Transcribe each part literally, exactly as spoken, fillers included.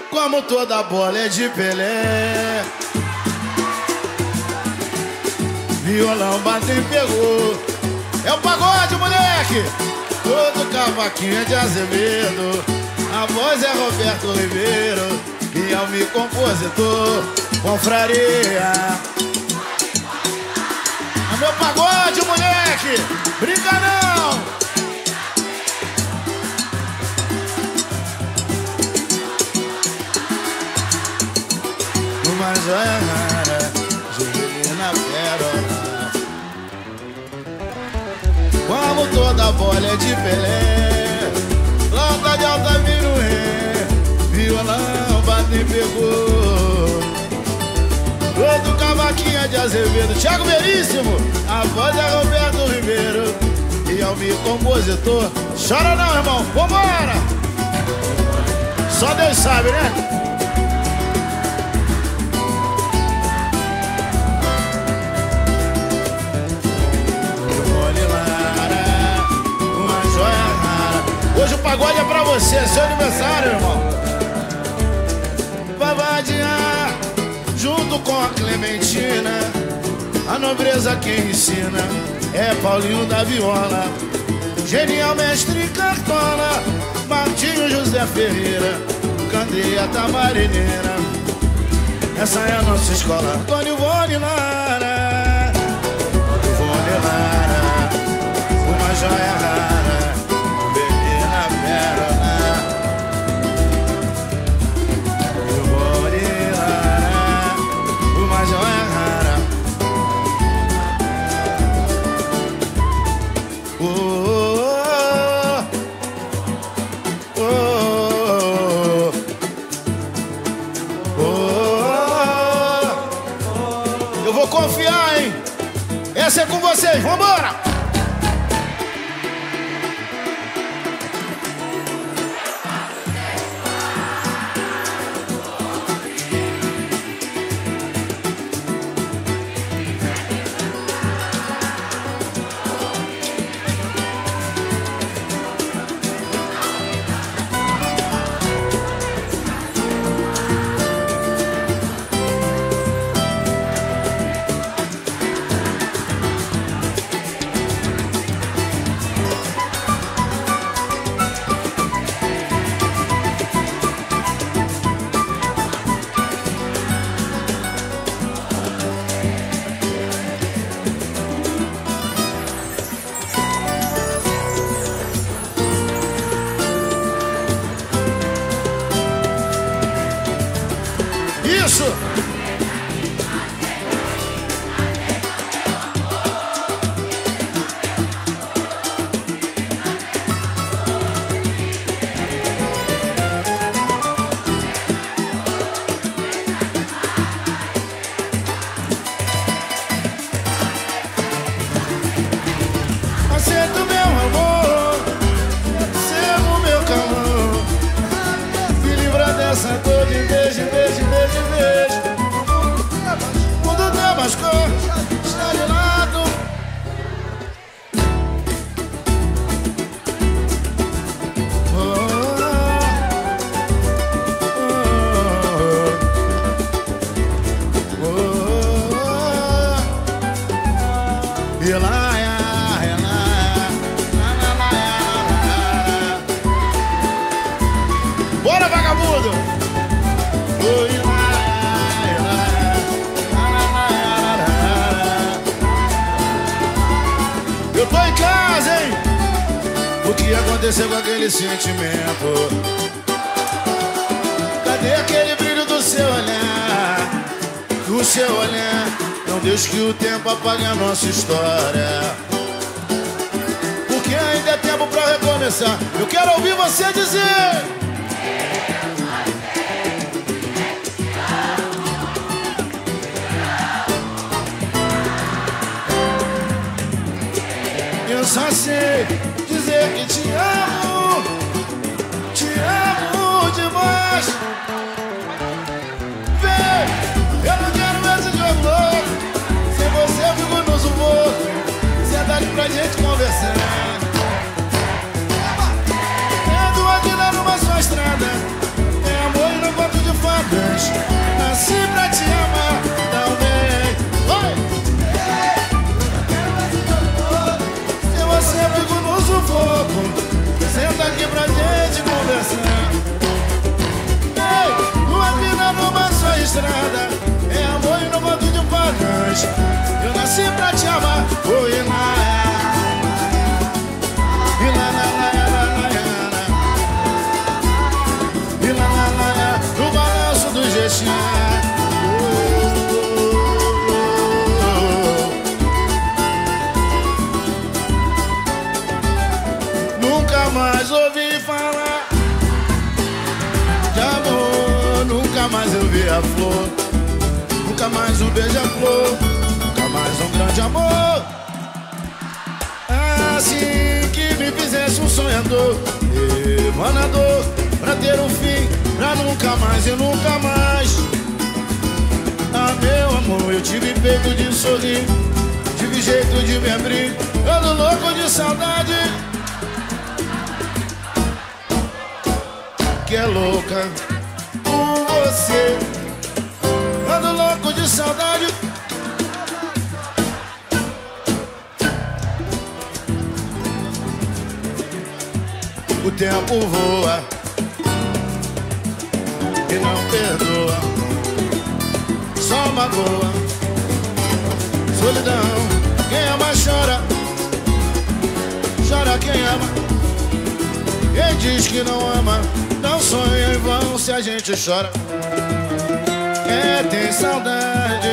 Como toda bola é de Pelé. Violão bateu e pegou. É o pagode, moleque. Todo cavaquinho é de Azevedo. A voz é Roberto Ribeiro. E é o meu compositor, confraria. É meu pagode, moleque. Brinca não. Uma joia rara, Juvelina Pérola. Como toda bola é de Pelé. Lata de Altamiro Ré. Violão bate e pegou. Todo cavaquinho é de Azevedo. Thiago Veríssimo. A voz é Roberto Ribeiro. E é o meu compositor. Chora não, irmão, vambora. Só Deus sabe, né? Hoje o pagode é pra você, é seu aniversário, irmão. Vai vadiar junto com a Clementina. A nobreza quem ensina é Paulinho da viola. Genial mestre Cartola, Martinho José Ferreira, Candeia Tamarineira. Essa é a nossa escola. Antônio Vone Lara, Vone Lara, uma joia rara. Eu vou confiar, hein? Essa é com vocês, vambora! Isso! Aceito meu amor, recebo meu calor, me livra dessa dor de beijo, beijo, beijo, beijo. Quando tem mais cor, está de lado. Oh, oh, oh, oh. E lá, bora, vagabundo! Eu tô em casa, hein? O que aconteceu com aquele sentimento? Cadê aquele brilho do seu olhar? Do seu olhar. Não deixe que o tempo apague a nossa história, porque ainda é tempo pra recomeçar. Eu quero ouvir você dizer: eu só sei dizer que te amo, te amo demais. Vem, eu não quero mais esse jogo louco. Sem você eu fico no sufoco. Sentado pra gente conversar. É do aqui lá numa sua estrada. É amor e não gosto de estrada, é amor e no bando de pagãs. Eu nasci pra te amar, oi, na, e lá, lá, lá, lá, lá, e lá, lá, lá, lá, no balanço do Jexá. Nunca mais ouvi falar de amor, nunca mais eu vi a flor, nunca mais um beija-flor, nunca mais um grande amor. Assim que me fizesse um sonhador, emanador, pra ter um fim, pra nunca mais e nunca mais. Ah, meu amor, eu tive peito de sorrir, tive jeito de me abrir, ando louco de saudade. Que é louca por você, ando louco de saudade. O tempo voa e não perdoa, só magoa, solidão. Quem ama chora, chora quem ama. Quem diz que não ama, não sonha em vão se a gente chora. Quem tem saudade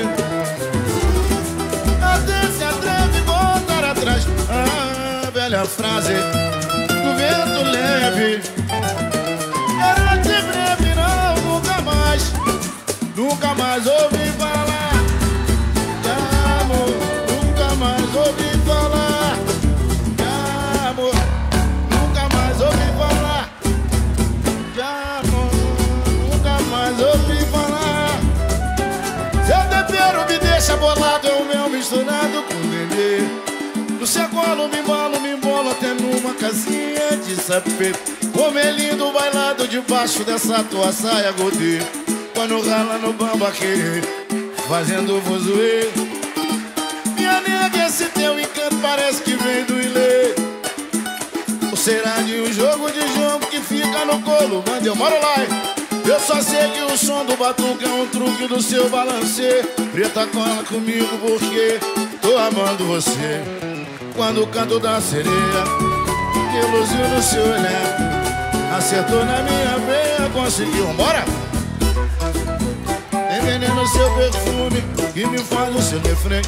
até se atreve a voltar atrás. A velha frase do vento leve era de breve, não, nunca mais. Nunca mais ouvi falar de amor, nunca mais ouvi falar de amor, nunca mais ouvi falar de amor, nunca mais ouvi falar. Seu tempero me deixa bolado, é o meu misturado com bebê. No seu colo me embolo, me embolo até numa casinha de sapete. Como é lindo bailado debaixo dessa tua saia godê. Quando rala no bambaquê, fazendo vozoê. Minha nega, esse teu encanto parece que vem do Ilê. Ou será de um jogo de jogo que fica no colo? Manda, eu moro lá. Eu só sei que o som do batuque é um truque do seu balancê. Preta, cola comigo porque tô amando você. Quando o canto da sereia que luziu no seu olhar acertou na minha veia, conseguiu, bora! Envenena seu perfume e me faz o seu refrão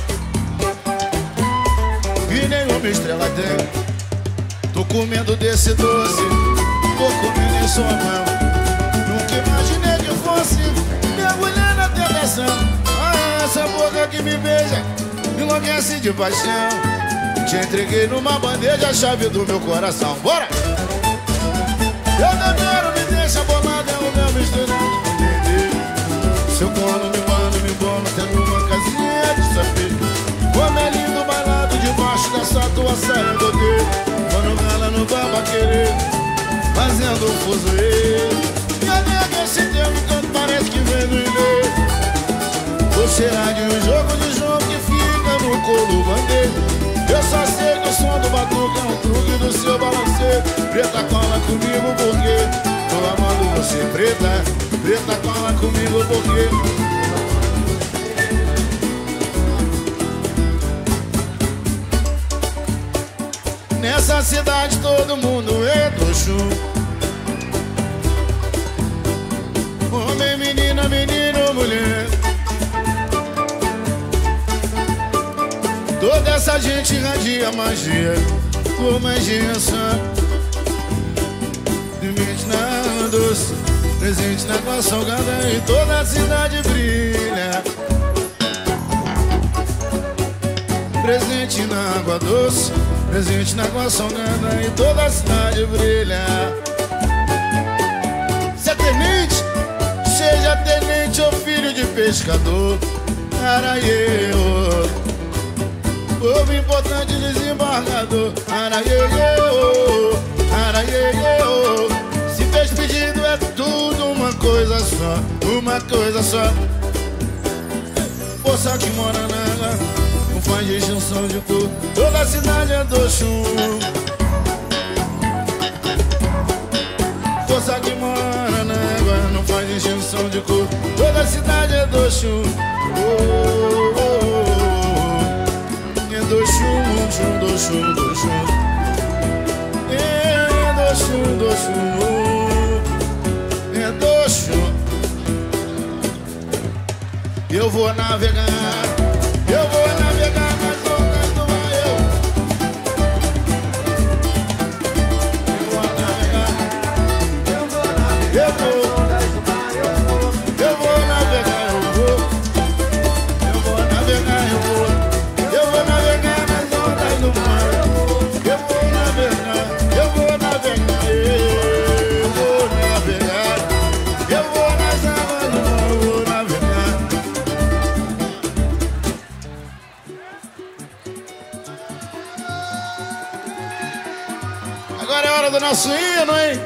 que nenhuma estrela tem. Tô comendo desse doce, tô comendo em sua mão. Nunca imaginei que fosse mergulhar na tentação. Ah, essa boca que me beija me enlouquece de paixão. Te entreguei numa bandeja a chave do meu coração. Bora! Eu também me deixa bolado, é o meu misturado com bebê. Seu colo me manda, me bola até numa casinha de sapê. Como é lindo bailado debaixo dessa tua saia godê. Quando rala no baba querer, fazendo um fuzuê. Minha nega, esse teu encanto parece que vem do Ilê. Ou será de um jogo de jogo que fica no colo bandeira. Eu só sei que o som do batuque é um truque do seu balancê. Preta, cola comigo porque tô amando você. Preta, preta, cola comigo porque nessa cidade todo mundo é do chum. Homem, menina, menino, mulher. Toda essa gente irradia magia, com magia sã. Limite na doce, presente na água salgada e toda a cidade brilha. Presente na água doce, presente na água salgada e toda a cidade brilha. Se é tenente, seja tenente ou filho de pescador. Araieô, povo importante desembargador. Araieô, araieô. Se fez pedido é tudo uma coisa só, uma coisa só. Força que mora na água, não faz distinção de cor. Toda a cidade é do chum. Força que mora na água, não faz voz enche o som de cor. Toda a cidade é do chum. Oh, oh, oh, oh. É do chum, chum, do chum, do chum. É do chum, do chum. É do chum. Eu vou navegar, eu vou navegar nas ondas do mar. Eu vou navegar, eu vou navegar, eu vou, eu vou navegar, eu vou, eu vou navegar, eu vou, eu vou navegar nas ondas do mar. Eu vou navegar, eu vou navegar, eu vou navegar, eu vou nas águas do mar, eu vou navegar. Agora é hora do nosso hino, hein?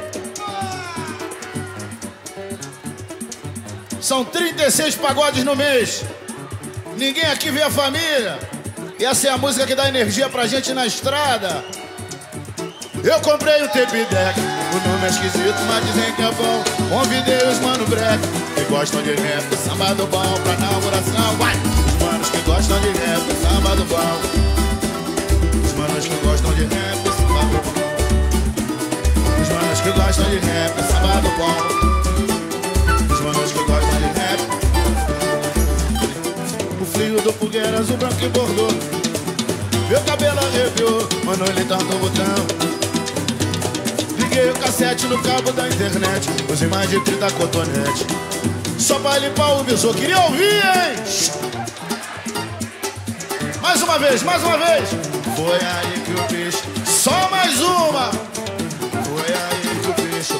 São trinta e seis pagodes no mês. Ninguém aqui vê a família. E essa é a música que dá energia pra gente na estrada. Eu comprei o tape deck. O nome é esquisito, mas dizem que é bom. Convidei os mano break que gostam de rap, samba do bom pra inauguração. Vai! Os manos que gostam de rap, samba do bom. Os manos que gostam de rap, samba do bom. Os manos que gostam de rap, samba do bom. Os manos que gostam de rap. O frio do fogueira azul, branco e bordô. Meu cabelo arrepiou, mano, ele tá no botão. Liguei o cassete no cabo da internet. Usei mais de trinta cotonete só pra limpar o visor. Queria ouvir, hein? Mais uma vez, mais uma vez. Foi aí que o bicho. Só mais uma. Foi aí que o bicho.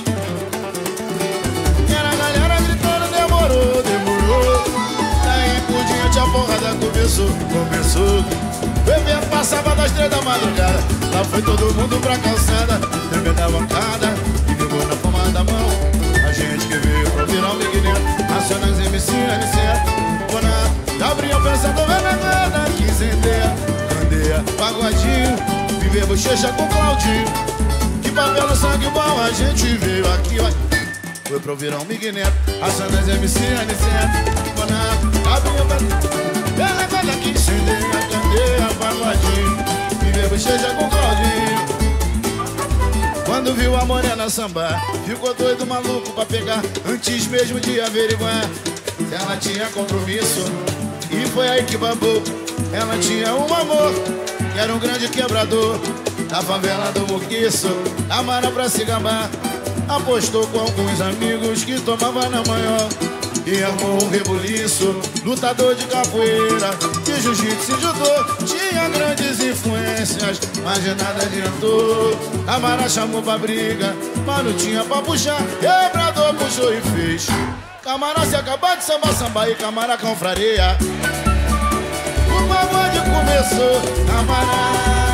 E era a galera gritando, demorou, demorou. Daí por diante a porrada começou, começou. O evento passava das três da madrugada. Lá foi todo mundo pra calçada, tremendo a bancada e pegou na palma da mão. A gente que veio pra virar o Miguelito, Racionais, M C, N C, Bonato, Gabriel pensando, vendo nada, que incendeia, candeia, pagodinho, viver bochecha com Claudinho. Que papel no sangue bom, a gente veio aqui, ó. Foi pro virão Miguelito, Racionais, M C, N C, Bonato, Gabriel pensando, vendo nada, que incendeia, candeia, pagodinho, viver bochecha com Claudinho. Quando viu a morena sambar, ficou doido, maluco pra pegar, antes mesmo de averiguar se ela tinha compromisso. E foi aí que babou. Ela tinha um amor que era um grande quebrador da favela do Muquiço, da Mara pra se gabar. Apostou com alguns amigos que tomava na maior e armou um rebuliço. Lutador de capoeira, de jiu-jitsu e judô, tinha grandes influências, mas de nada adiantou. A Mara chamou pra briga, mas não tinha pra puxar. Quebrador puxou e fez Camara se acabar de samba, samba e Camara confraria. O pagode começou, Camara.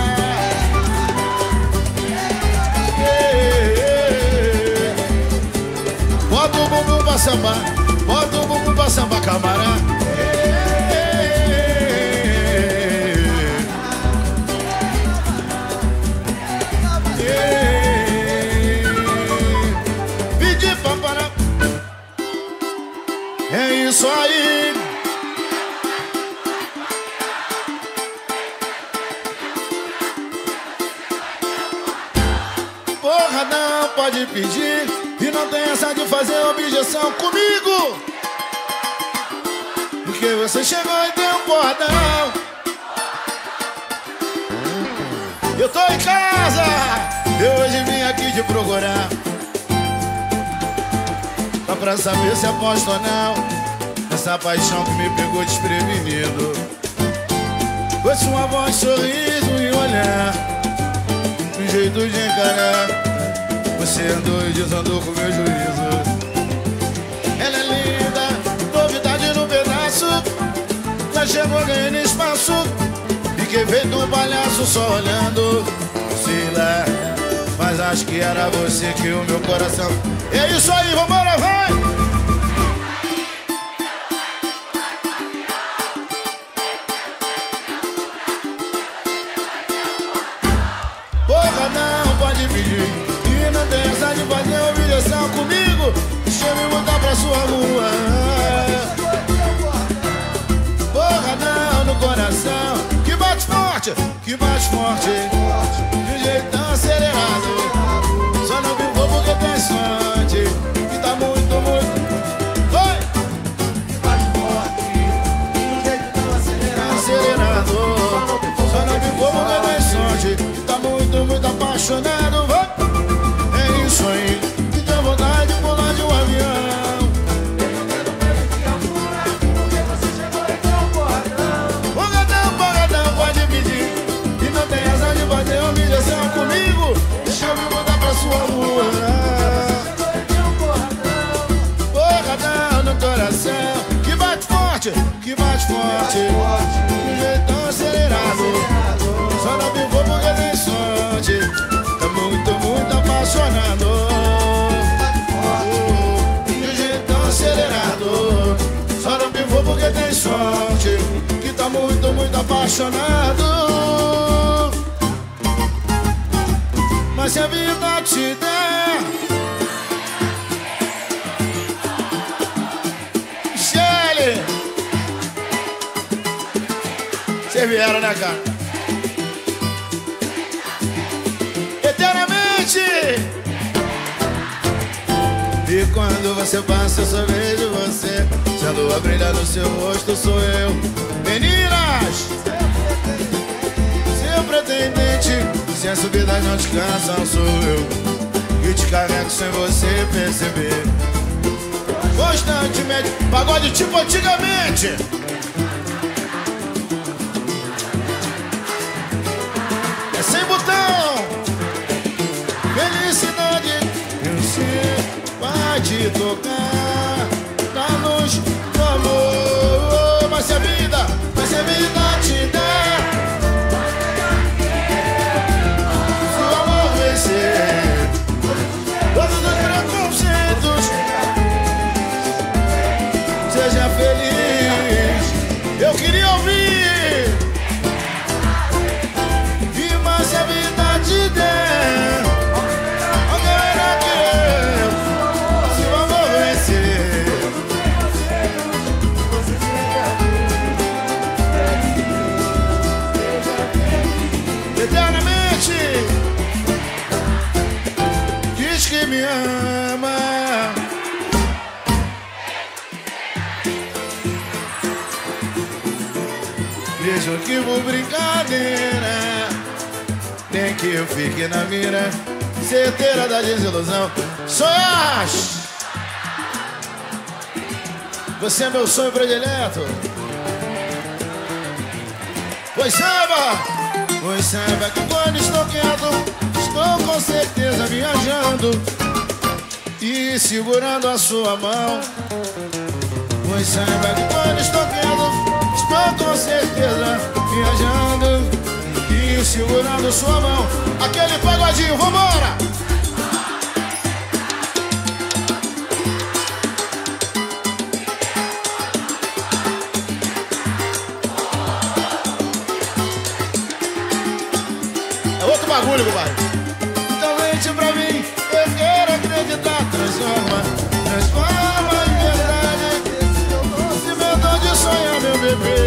Bota o bumbum pra sambar, bota o bumbum pra sambar, Camara. Pedi pra parar. É isso aí. Porra, não pode pedir e não tem essa de fazer objeção comigo, porque você chegou e deu um porradão. Eu tô em casa, eu hoje vim aqui te procurar, só pra saber se aposto ou não nessa paixão que me pegou desprevenido. Foi sua voz, sorriso e olhar, um jeito de encarar. Você andou e desandou com meu juízo. Ela é linda, novidade no pedaço, já chegou ganhando espaço. Fiquei feito um palhaço só olhando, sei lá, mas acho que era você que o meu coração. É isso aí, vambora, vai! Porra, não pode pedir e não tem essa de fazer objeção comigo. eu me mudar pra sua rua. Porradão no coração, que bate forte, que bate forte, de um jeito tão acelerado. Só não vivo porque tem sorte, que tá muito, muito. Oi! Que bate forte, de um jeito tão acelerado. Acelerado. Só não vivo porque tem sorte, que tá muito, muito apaixonado. Oi! É isso aí, que tem vontade de pular de um avião. Bater humilhação comigo, deixa eu me mudar pra sua rua. Porradão no coração, que bate forte, que bate forte, de um jeito tão acelerado. Só não vivo porque tem sorte, tá muito, muito apaixonado. De um jeito tão acelerado. Só não vivo porque tem sorte, que tá muito, muito apaixonado. Mas se a vida te der, Shelly, vocês vieram, né, cara? Eternamente. E quando você passa eu só vejo você, se a lua brilha no seu rosto sou eu. Meninas, seu pretendente, se a subida não te cansa, sou eu, e te carrego sem você perceber. Constantemente, pagode tipo antigamente. É sem botão. Felicidade, eu sei, vai te tocar na luz do amor. Mas se a vida, mas se a vida te der, todos os preconceitos, seja feliz. Eu queria ouvir. E mais se a vida te der, alguém irá querer. Se o amor vencer, eternamente. Que me ama, mesmo que por brincadeira, nem que eu fique na mira, certeira da desilusão. Sonhas, você é meu sonho predileto. Pois saiba, pois saiba que quando estou quieto, estou com certeza viajando e segurando a sua mão. Pois saiba que quando estou quieto, estou com certeza viajando e segurando sua mão. Aquele pagodinho, vambora! É outro bagulho, compadre. Então vente pra mim, eu quero acreditar. Transforma, transforma em verdade esse meu dom de sonhar, meu bebê.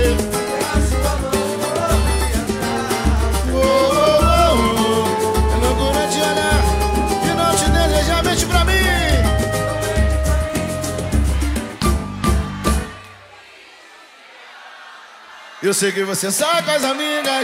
Oh, oh, oh, oh. É loucura te olhar e não te desejar. Vente pra mim. Eu sei que você sai com as amigas.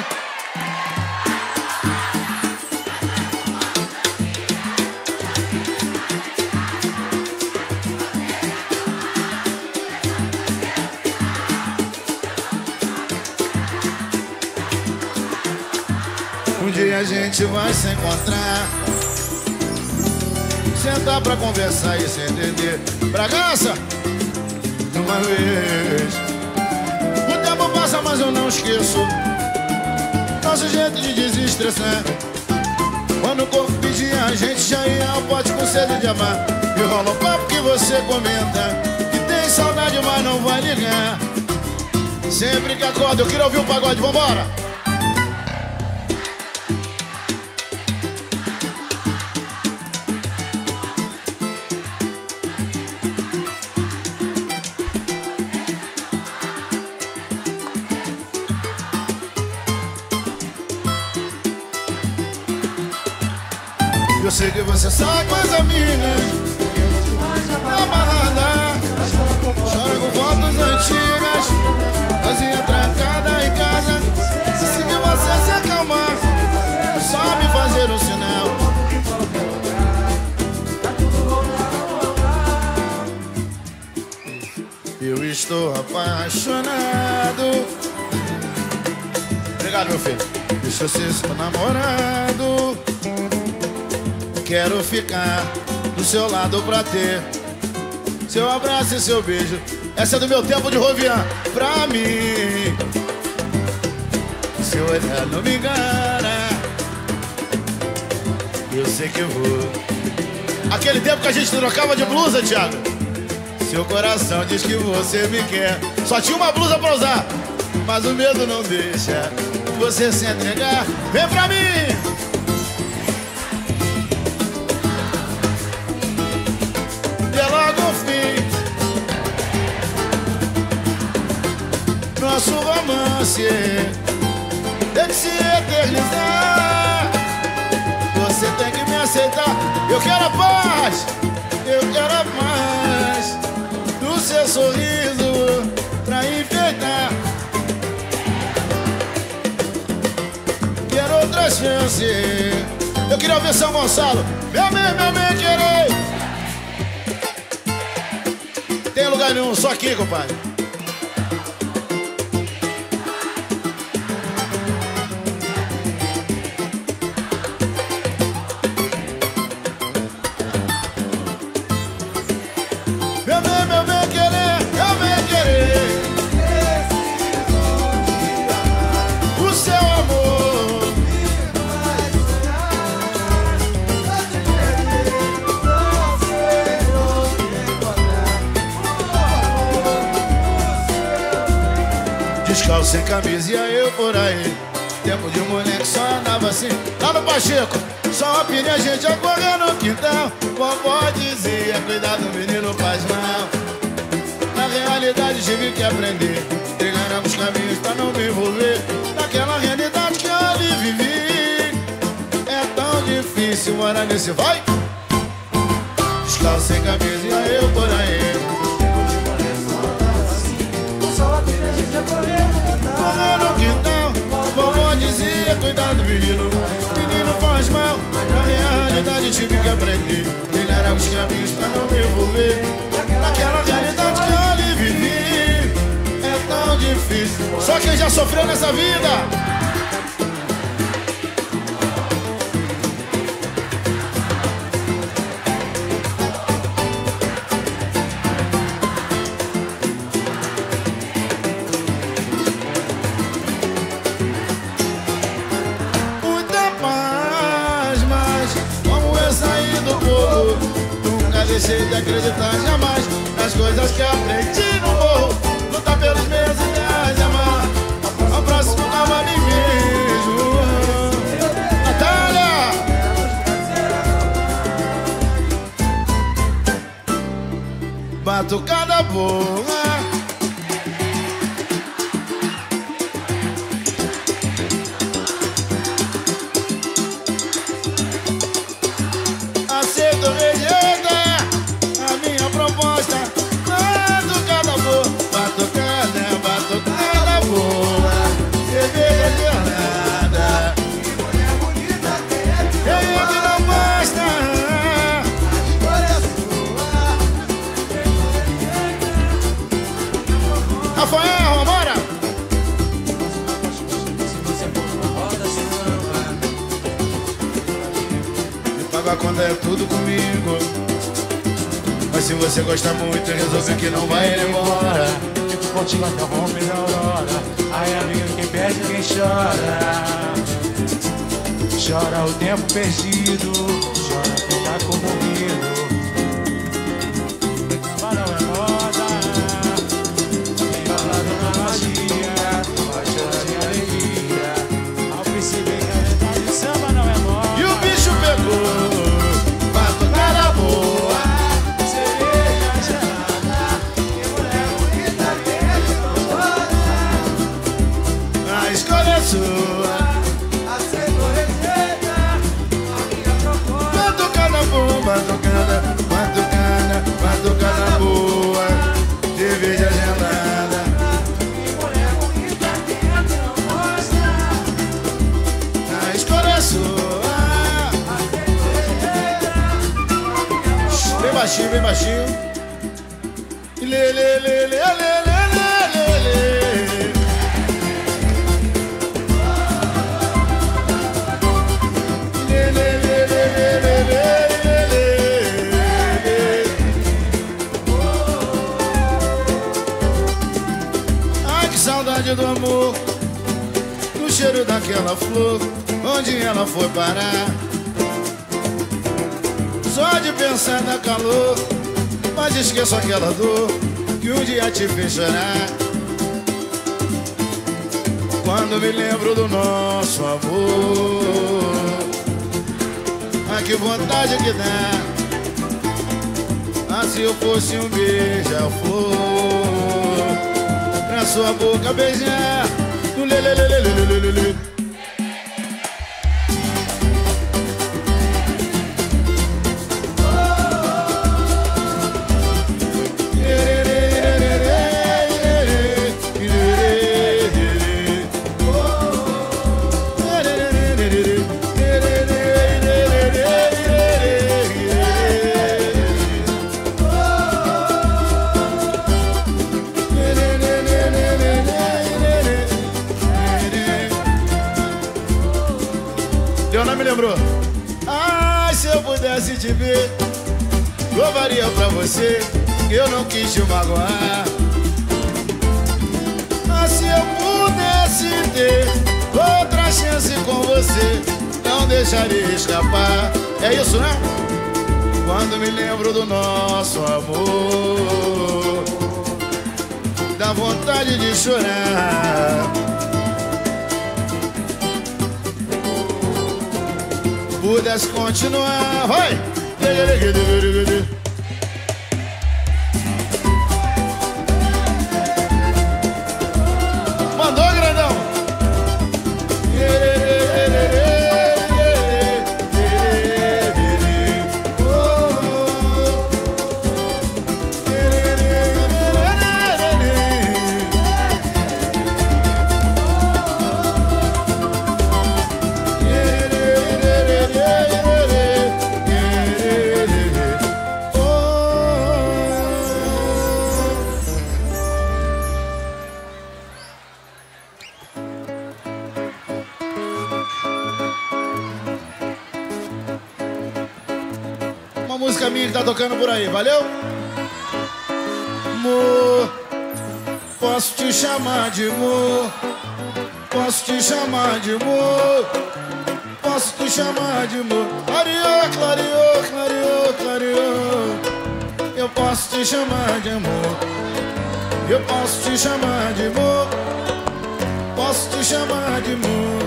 Um dia a gente vai se encontrar, sentar pra conversar e se entender. Bragança, de uma vez. O tempo passa, mas eu não esqueço nosso jeito de desestressar. Quando o corpo pedia, a gente já ia ao pote com sede de amar. E rola um papo que você comenta que tem saudade, mas não vai ligar. Sempre que acorda, eu queria ouvir um pagode, vambora! Eu sei que você sai com as amigas amarrada, chora com fotos antigas, casinha trancada em casa. Se você se acalmar, só me fazer um sinal. Eu estou apaixonado. Obrigado, meu filho. Deixa eu ser seu namorado. Quero ficar do seu lado pra ter seu abraço e seu beijo. Essa é do meu tempo de Rovian. Pra mim, seu olhar não me engana. Eu sei que eu vou. Aquele tempo que a gente trocava de blusa, Thiago. Seu coração diz que você me quer. Só tinha uma blusa pra usar, mas o medo não deixa você se entregar. Vem pra mim! Dê logo o fim nosso romance tem que se eternizar. Você tem que me aceitar. Eu quero a paz, eu quero a paz do seu sorriso pra enfeitar. Quero outra chance. Eu queria ouvir São Gonçalo. Meu bem, meu bem, querer. Tem lugar nenhum, só aqui, compadre. Meu bem, meu bem, querer, meu bem, querer. O seu amor descalço, sem camisa, e eu por aí. Tempo de moleque só andava assim. Lá no Pacheco, só uma pilha, a gente a correr no quintal. Vovó dizia, cuidado, o menino faz mal. Na realidade tive que aprender, trilhar os caminhos pra não me envolver naquela realidade que eu ali vivi. É tão difícil morar nesse vai. Descalço, sem camisa, e eu por aí. Correr no quintal, vovó dizia, cuidado, menino, menino faz mal. Na realidade tive que aprender, trilhar os caminhos pra não me envolver naquela realidade que eu ali vivi. É tão difícil. Só quem já sofreu nessa vida. Deixei de acreditar jamais nas coisas que aprendi no morro. Lutar pelos meus ideais, amar ao próximo como a mim mesmo. Natália! Batucada boa. Aceito rejeita a minha proposta. Batucada boa, batucada, batucada boa. Cerveja gelada, Que mulher bonita, quem é que quem é que não basta? escolha sua? Rafael, vambora! Se você for uma roda samba, Me paga quando é tudo comigo. Mas se você gosta muito, eu resolvi que não vai ir embora. fico contigo até o romper da aurora. Aí, amiga, quem perde, quem chora. Chora o tempo perdido, chora quem tá comovido. Mas não é moda, quem fala na magia, vai chorar de alegria. Ao perceber que a letra de samba não é moda. E o bicho pegou, batucada boa. Cerveja gelada, que mulher bonita, quem é que não chora? A escolha é sua. Aceito receita, a minha proposta. baixinho, bem baixinho. Lê, lê, lê, lê, lê, lê, lê, lê. Lê, lê, lê, lê, lê, lê, lê. Ai, que saudade do amor, do cheiro daquela flor, onde ela foi parar. Só de pensar na calor, mas esqueço aquela dor que um dia te fez chorar. Quando me lembro do nosso amor, ah, que vontade que dá. Ah, se eu fosse um beija-flor, pra sua boca beijar. Lê, lê, lê, lê, lê, lê, lê, lê. Leonardo me lembrou. Ai, se eu pudesse te ver, louvaria pra você, que eu não quis te magoar. Mas se eu pudesse ter outra chance com você, não deixaria escapar. É isso, né? Quando me lembro do nosso amor, dá vontade de chorar. Pudesse continuar, vai! Mandou, grandão! Uma música minha que tá tocando por aí, valeu? Amor, posso te chamar de amor, posso te chamar de amor, posso te chamar de amor. Clareou, clareou, clareou, clareou. Eu posso te chamar de amor, eu posso te chamar de amor, posso te chamar de amor.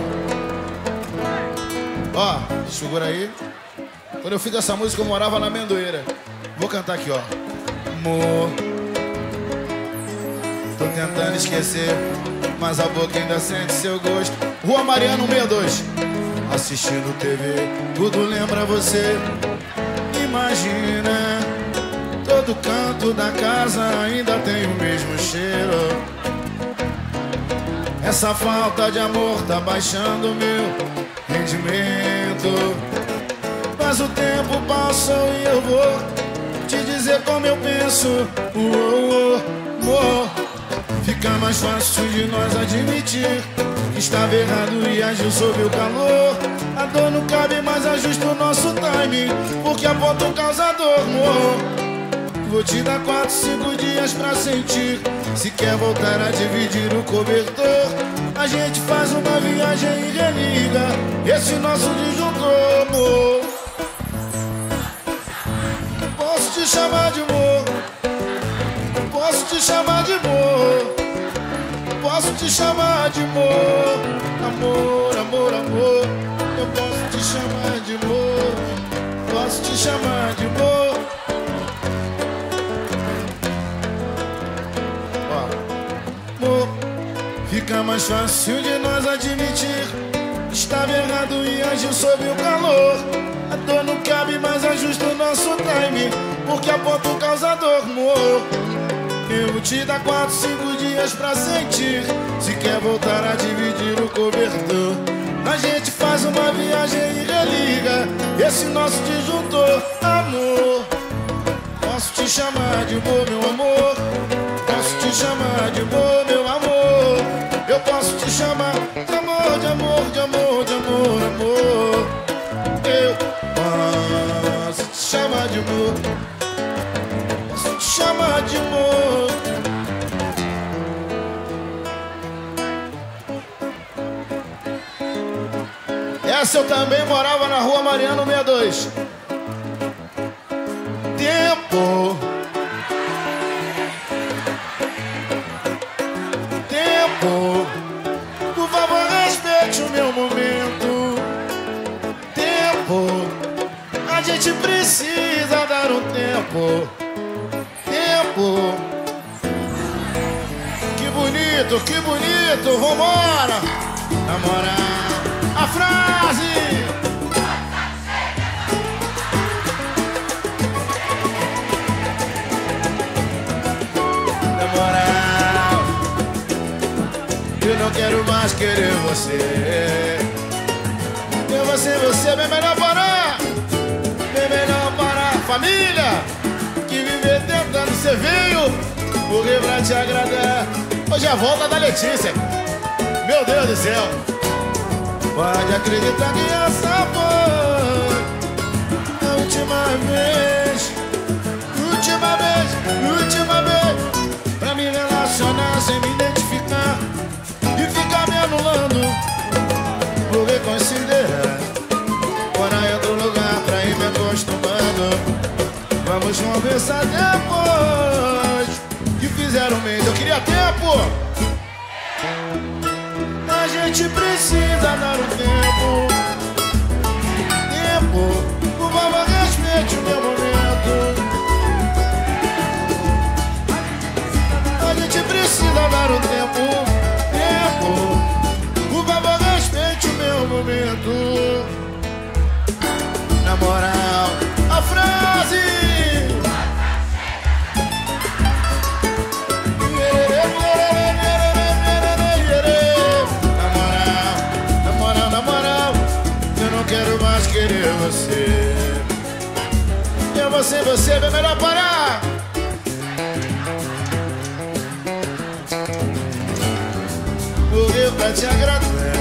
Ó, segura aí. Quando eu fiz essa música eu morava na Amendoeira. Vou cantar aqui, ó. Amor, tô tentando esquecer, mas a boca ainda sente seu gosto. Rua Mariano sessenta e dois. Assistindo T V, tudo lembra você. Imagina, todo canto da casa ainda tem o mesmo cheiro. Essa falta de amor tá baixando o meu rendimento. Mas o tempo passou e eu vou te dizer como eu penso. Oh, oh, oh. Fica mais fácil de nós admitir que estava errado e agiu sob o calor. A dor não cabe, mas ajusta o nosso timing, porque aponta o causador. Oh, vou te dar quatro, cinco dias pra sentir. Se quer voltar a dividir o cobertor, a gente faz uma viagem e religa esse nosso disjuntor, amor. Posso te chamar de amor, posso te chamar de amor, posso te chamar de amor. Amor, amor, amor. Eu posso te chamar de amor, posso te chamar de amor. Ó, amor, fica mais fácil de nós admitir. Estava errado e agiu sob o calor. A dor não cabe, mas ajusta o nosso time, porque aponta o causador, amor. Eu vou te dar quatro, cinco dias pra sentir. Se quer voltar a dividir o cobertor, a gente faz uma viagem e religa esse nosso disjuntor. Amor, posso te chamar de amor, meu amor. Posso te chamar de amor, meu amor. Eu posso te chamar de amor, de amor, de amor, de amor, amor. Eu posso te chamar de amor. Posso te chamar de amor. Essa eu também morava na rua Mariano sessenta e dois. Tempo. Tempo. Por favor, respeite o meu momento. Tempo. A gente precisa dar um tempo. Tempo. Que bonito, que bonito. Vambora. Namorar. A frase. Namorar. Eu não quero mais querer você. Eu, você, você, bem melhor parar. Bem melhor parar. Família que viver tentando ser veio morrer pra te agradar. Hoje é a volta da Letícia. Meu Deus do céu. Pode acreditar que essa foi a última vez. Última vez, última vez pra me relacionar sem me identificar e ficar me anulando. Vou reconsiderar. Bora em outro lugar pra ir me acostumando. Vamos conversar depois que fizeram um mês. Eu queria tempo. A gente precisa dar um tempo. Tempo. Por favor, respeite o meu momento. A gente precisa dar um tempo. Tempo. Por favor, respeite o meu momento. Na moral, a frase. Quero mais querer você. Eu, você, você, é melhor parar. Morreu pra te agradar.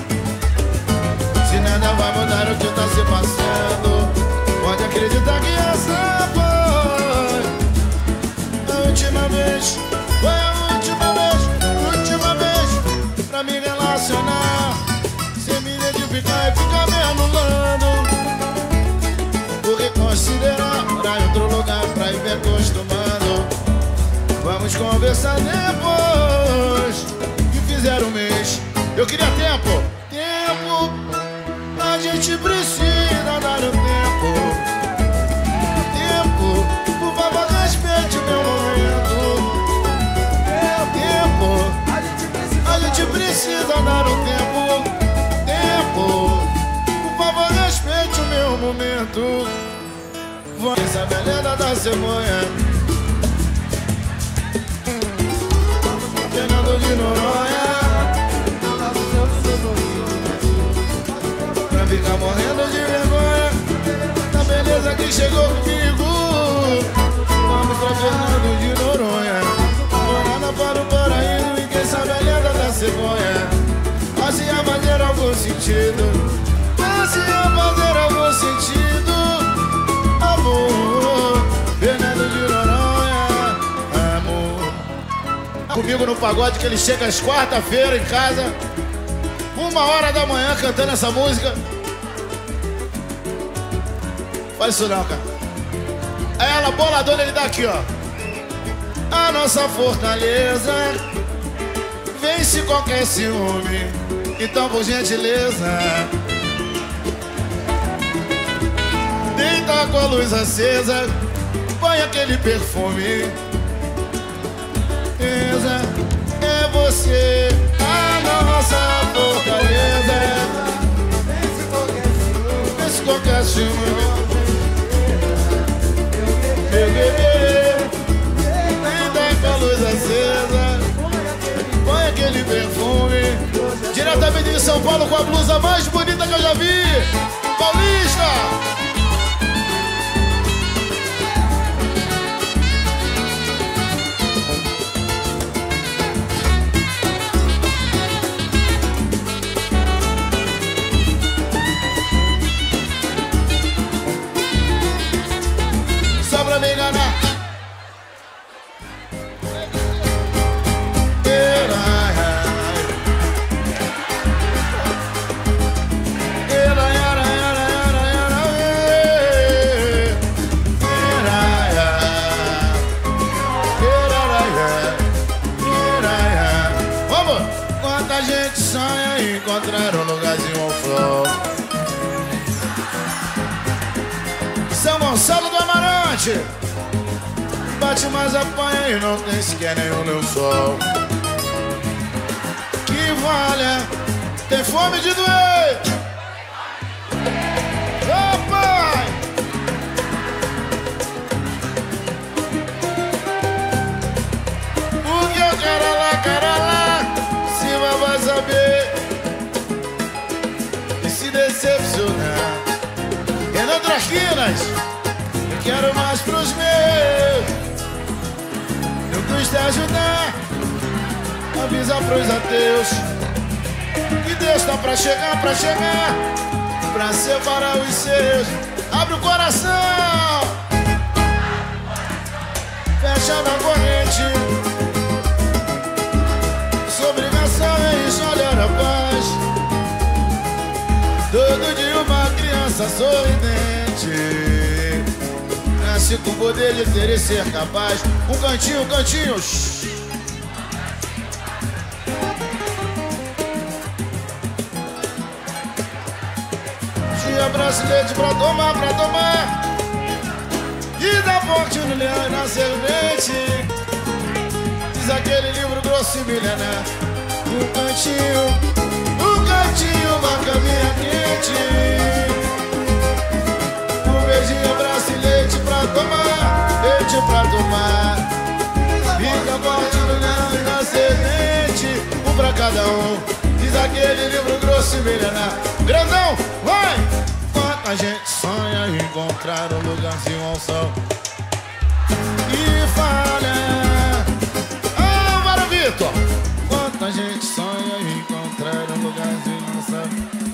Se nada vai mudar o que tá se passando, pode acreditar que essa foi a última vez. Foi a última vez, última vez pra me relacionar. Sem me identificar e ficar me anulando. Vou reconsiderar pra ir outro lugar pra ir me acostumando. Vamos conversar depois que fizeram um mês. Eu queria tempo. Tempo. A gente precisa dar um tempo. Tempo. Por favor, respeite o meu momento. Tempo. A gente precisa dar um tempo. Por favor, respeite o meu momento. Essa beleza da cegonha. Fernando de Noronha. Pra ficar morrendo de vergonha da beleza que chegou comigo. Vamos pra Fernando de Noronha. Morada para o paraíso e quem sabe a beleza da cegonha. Assim a fazer algum sentido. Assim a fazer algum sentido. Amor, Fernando de Noronha. Amor. Comigo no pagode que ele chega às quarta-feira em casa, uma hora da manhã cantando essa música. Faz isso não, cara. Aí ela boladona, ele dá aqui, ó. A nossa fortaleza vence qualquer ciúme. Então, por gentileza, deita com a luz acesa, põe aquele perfume. É você, a nossa fortaleza. Vence qualquer ciúme. Meu bebê, deita com a luz acesa, põe aquele perfume. Diretamente de São Paulo com a blusa mais bonita que eu já vi, Paulista. Gonçalo do Amarante. Bate mais apanha e não tem sequer nenhum lençol. Que valha, tem fome de doer. Ô pai! O que eu quero é lá, cara lá, cima vai saber. E se decepcionar é no Traquinas, eu quero mais pros meus. Eu custo ajudar, avisa pros ateus que Deus tá pra chegar, pra chegar, pra separar os seus. Abre o coração, fecha na corrente. Sua obrigação é escolher a paz. Todo dia uma criança sorridente nasce com o poder de ter e ser capaz. Um cantinho, um cantinho. Tinha bracelete pra tomar, pra tomar. E dá forte no leão e na servente. Diz aquele livro grosso e milenar. Um cantinho, um cantinho, uma caminha quente. Um beijinho, bracelete pra tomar, leite pra tomar. Fica forte no leão e na servente. Um pra cada um. Diz aquele livro grosso e milenar. Grandão, vai! Quanta gente sonha em encontrar um lugarzinho ao sol e falha. Ah, para Vitor! Quanta gente sonha em encontrar um lugarzinho ao sol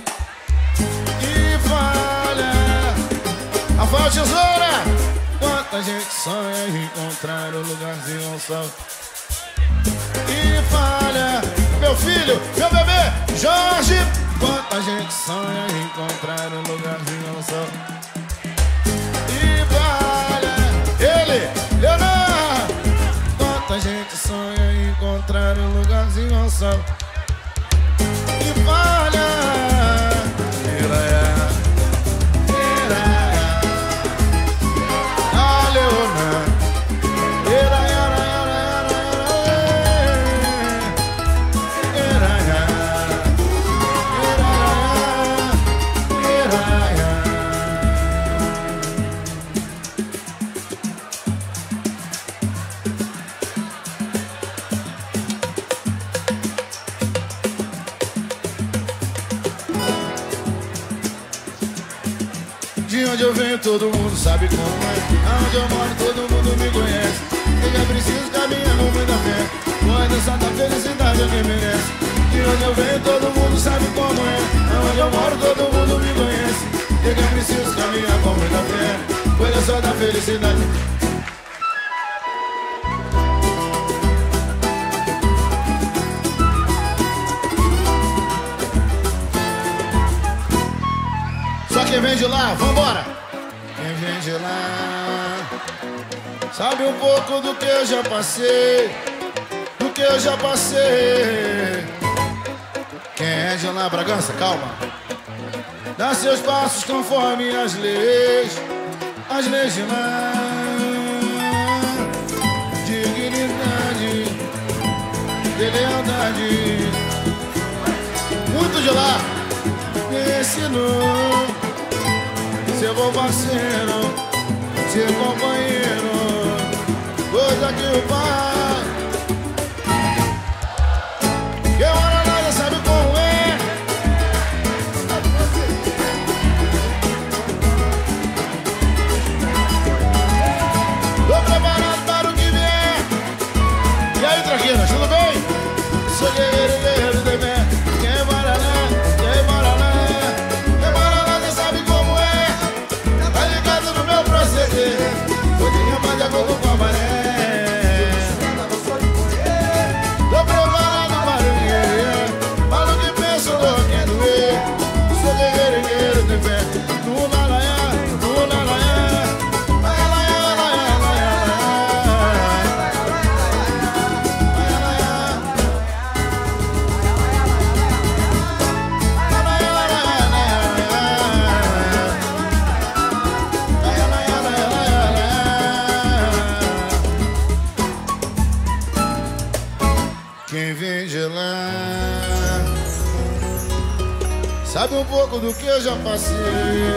e falha. Rafael Tesoura! Quanta gente sonha em encontrar um lugarzinho ao sol e falha. Meu filho, meu bebê, Jorge! Quanta gente sonha em encontrar um lugarzinho ao sol e falha. Ele, Leonardo! Quanta gente sonha em encontrar um lugarzinho ao sol e falha. Iraia, iraia, a Leonardo. Iraia, de onde eu venho todo mundo sabe como é. Aonde eu moro todo mundo me conhece. Eu já preciso caminhar no meio da fé. Pois dançar da felicidade é quem merece. De onde eu venho todo mundo sabe como é. Aonde eu moro todo mundo me conhece. Eu já preciso caminhar com muita fé. Pois dançar da felicidade. Só quem vem de lá, vambora! Quem vem de lá sabe um pouco do que eu já passei, do que eu já passei. Quem é de lá, Bragança, calma. Dá seus passos conforme as leis, as leis de lá. Dignidade, de lealdade. Muito de lá me ensinou ser bom parceiro, ser companheiro, coisa que o pai que hora nada sabe como é. Tô preparado para o que vier. E aí, Traquinas, tudo bem? Sou guerreiro, guerreiro de pé. Quem mora lá, quem mora lá, quem mora lá nem sabe como é. Tá ligado no meu proceder. Hoje mais de acordo com a maré. sabe um pouco do que eu já passei.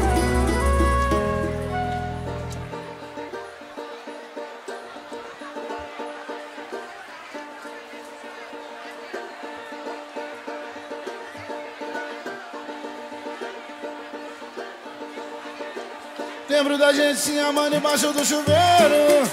Lembro da gente se amando embaixo do chuveiro.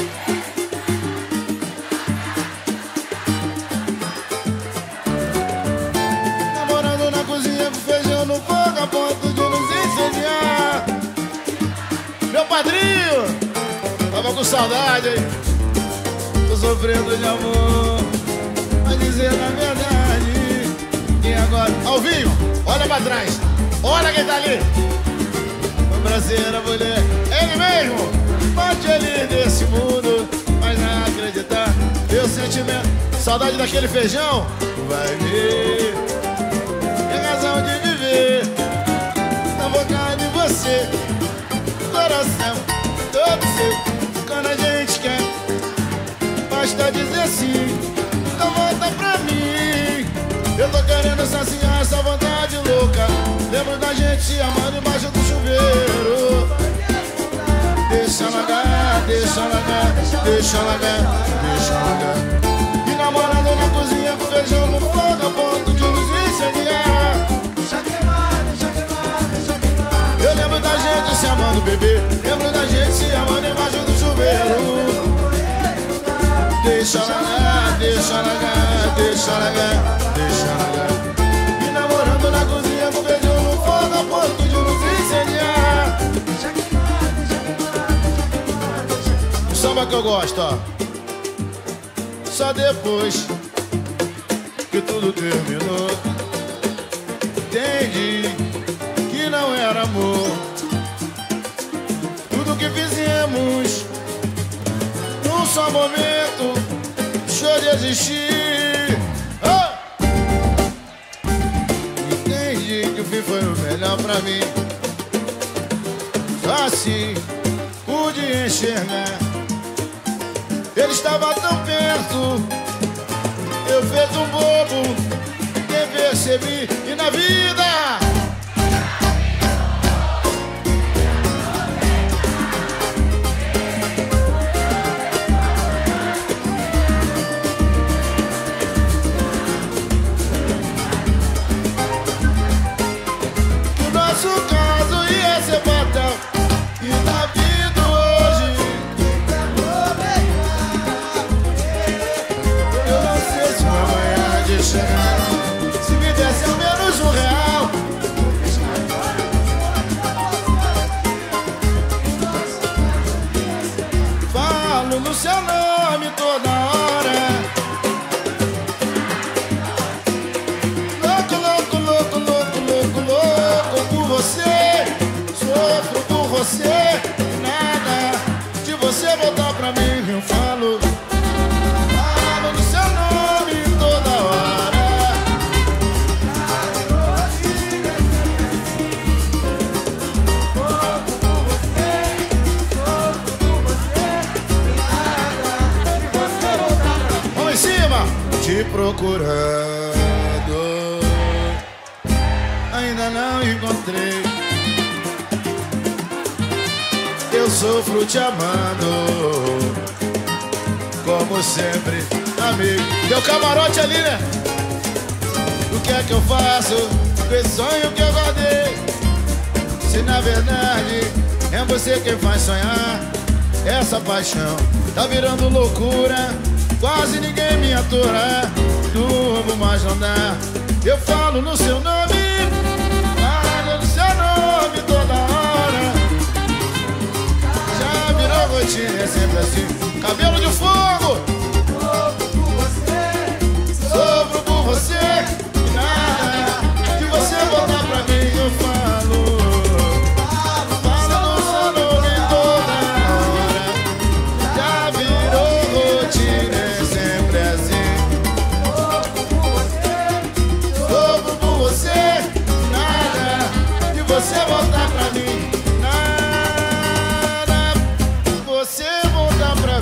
Namorando na cozinha com feijão no fogo a ponto de nos incendiar. Meu padrinho tava com saudade, hein? Tô sofrendo de amor, a dizer na verdade. E agora, Alvinho, olha pra trás, olha quem tá ali. Brasileira mulher, ele mesmo, bate ali nesse mundo, mas não acreditar, meu sentimento, saudade daquele feijão, vai ver, tem razão de viver, na boca de você, coração todo seu, quando a gente quer, basta dizer sim, então volta pra mim, eu tô querendo saciar essa vontade louca, lembro da gente se amando embaixo do chuveiro. Deixa largar, deixa largar, deixa largar, deixa largar. E namorando na cozinha com feijão no fogo a ponto de nos incendiar. Deixa queimar, deixa queimar, deixa queimar. Eu lembro da gente se amando, bebê. Lembro da gente se amando embaixo do chuveiro. Deixa largar, deixa largar, deixa largar, deixa largar. E namorando na cozinha com feijão no fogo a ponto de nos incendiar. Deixa queimar, deixa queimar, deixa queimar, deixa queimar. O samba que eu gosto, ó. Só depois que tudo terminou, entendi que não era amor. Tudo que fizemos num só momento deixou de existir. Oh! Entendi que o fim foi o melhor pra mim. Só assim pude enxergar. Ele estava tão perto, eu feito um bobo, nem percebi. E na vida que o nosso caso ia ser fatal. E na vida hoje eu não sei se amanhã de chegar. Se me desse ao menos um real, falo no seu nome toda hora. Louco, louco, louco, louco, louco, louco por você. Sofro por você. Nada de você voltar pra mim, eu falo. Falo no seu nome toda hora. Vamos em cima! Te procurando, ainda não encontrei. Eu sofro te amando, como sempre, amigo. Deu camarote ali, né? O que é que eu faço com esse sonho que eu guardei? Se na verdade é você quem faz sonhar. Essa paixão tá virando loucura, quase ninguém me atura. Durmo, mas não dá. Eu falo no seu nome, falo no seu nome toda hora. Já virou rotina, é sempre assim. Cabelo de fogo, sofro por você. E nada de você voltar pra mim, eu falo. Falo no seu nome toda hora. Já virou rotina, é sempre assim. Sofro por você. E nada de você voltar pra mim. Nada de você voltar pra mim.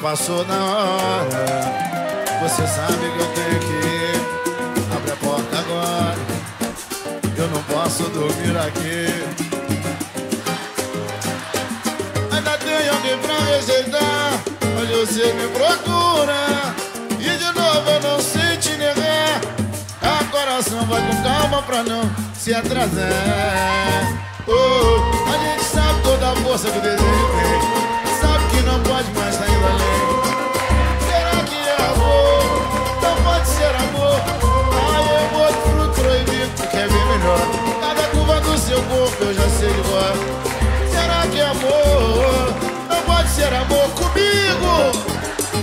passou na hora. Você sabe que eu tenho que ir. Abre a porta agora, eu não posso dormir aqui. Ainda tem alguém pra rejeitar, mas você me procura. E de novo eu não sei te negar. A coração vai com calma pra não se atrasar. Oh, a gente sabe toda a força que o desejo tem, sabe que não pode mais sair indo além. Será que é amor? Não pode ser amor. Ai, é outro fruto proibido que quer ver melhor. Cada curva do seu corpo eu já sei de cor. Será que é amor? Não pode ser amor comigo.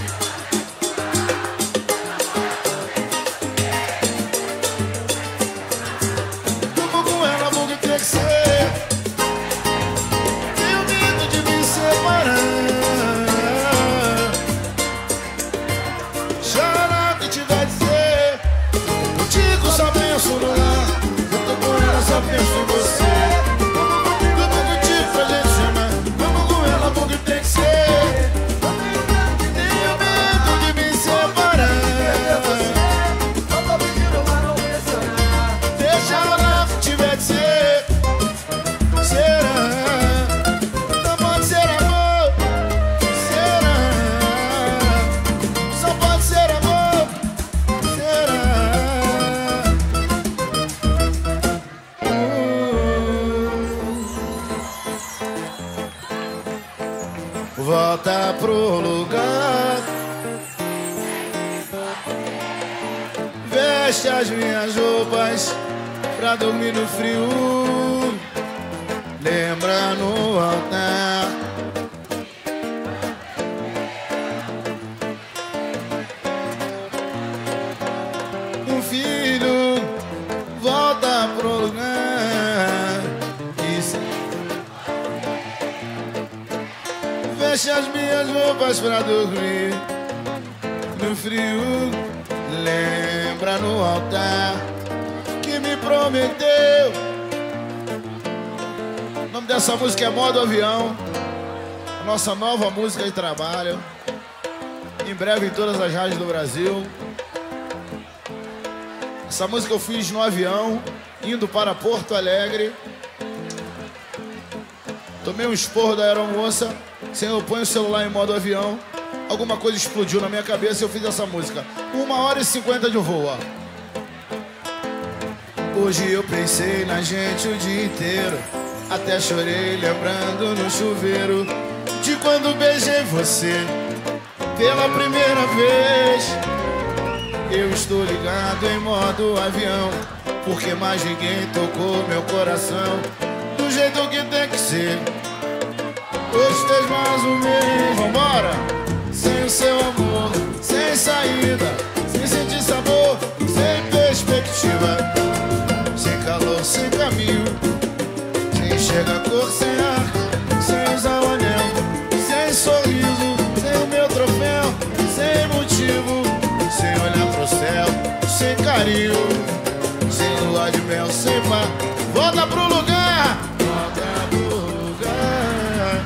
Só penso em você. Tudo contigo pra gente se amar. Vamos com ela porque tem que ser. Tenho medo de me separar. Só tô pedindo pra não mencionar. Deixa ela lá que tiver de ser. Será? Não pode ser amor. Será? Só pode ser amor. Será? Volta pro lugar, veste as minhas roupas pra dormir no frio. Lembra no altar um filho. Volta pro lugar e se... Veste as minhas roupas pra dormir no frio. Lembra no altar que me prometeu. O nome dessa música é Modo Avião, a nossa nova música de trabalho. Em breve em todas as rádios do Brasil. Essa música eu fiz no avião, indo para Porto Alegre. Tomei um esporro da aeromoça. Senhor, põe o celular em modo avião. Alguma coisa explodiu na minha cabeça e eu fiz essa música. Uma hora e cinquenta de voo, ó. Hoje eu pensei na gente o dia inteiro. Até chorei lembrando no chuveiro de quando beijei você pela primeira vez. Eu estou ligado em modo avião, porque mais ninguém tocou meu coração do jeito que tem que ser. Hoje tens mais um mês, vambora! Sem o seu amor, sem saída, sem sentir sabor, sem perspectiva, sem calor, sem caminho, sem enxergar cor, sem ar, sem usar o anel, sem sorriso, sem o meu troféu, sem motivo, sem olhar pro céu, sem carinho, sem lua de mel, sem mar. Volta pro lugar! Volta pro lugar.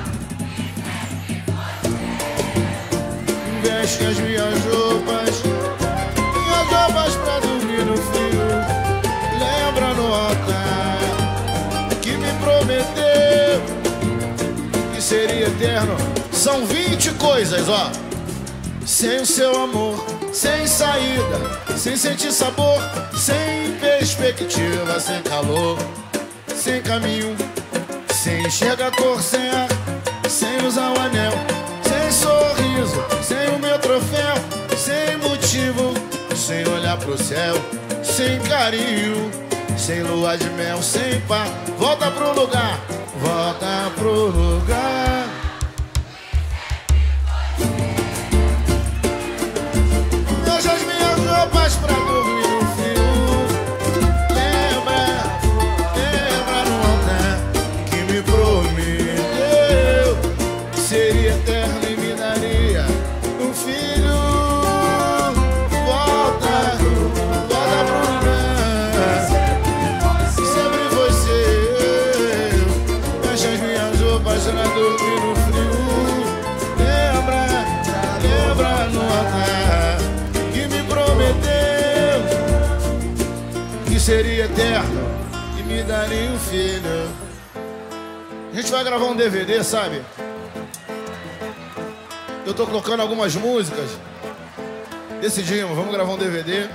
Veste as minhas roupas, minhas roupas pra dormir no frio. Lembra no altar que me prometeu que seria eterno. São vinte coisas, ó. Sem o seu amor, sem saída, sem sentir sabor, sem perspectiva, sem calor, sem caminho, sem enxergar cor, sem ar, sem usar o anel, sem sorriso, sem o meu troféu, sem motivo, sem olhar pro céu, sem carinho, sem lua de mel, sem par. Volta pro lugar, volta pro lugar. Veja as minhas roupas pra dormir no frio. Lembra, lembra no altar que me prometeu que seria eterno e me daria um filho. Volta, volta pro lugar. Sempre você. Veja as minhas roupas pra dormir no frio. Lembra, que seria eterno e me daria um filho. A gente vai gravar um D V D, sabe? Eu tô colocando algumas músicas. Decidimos, vamos gravar um D V D.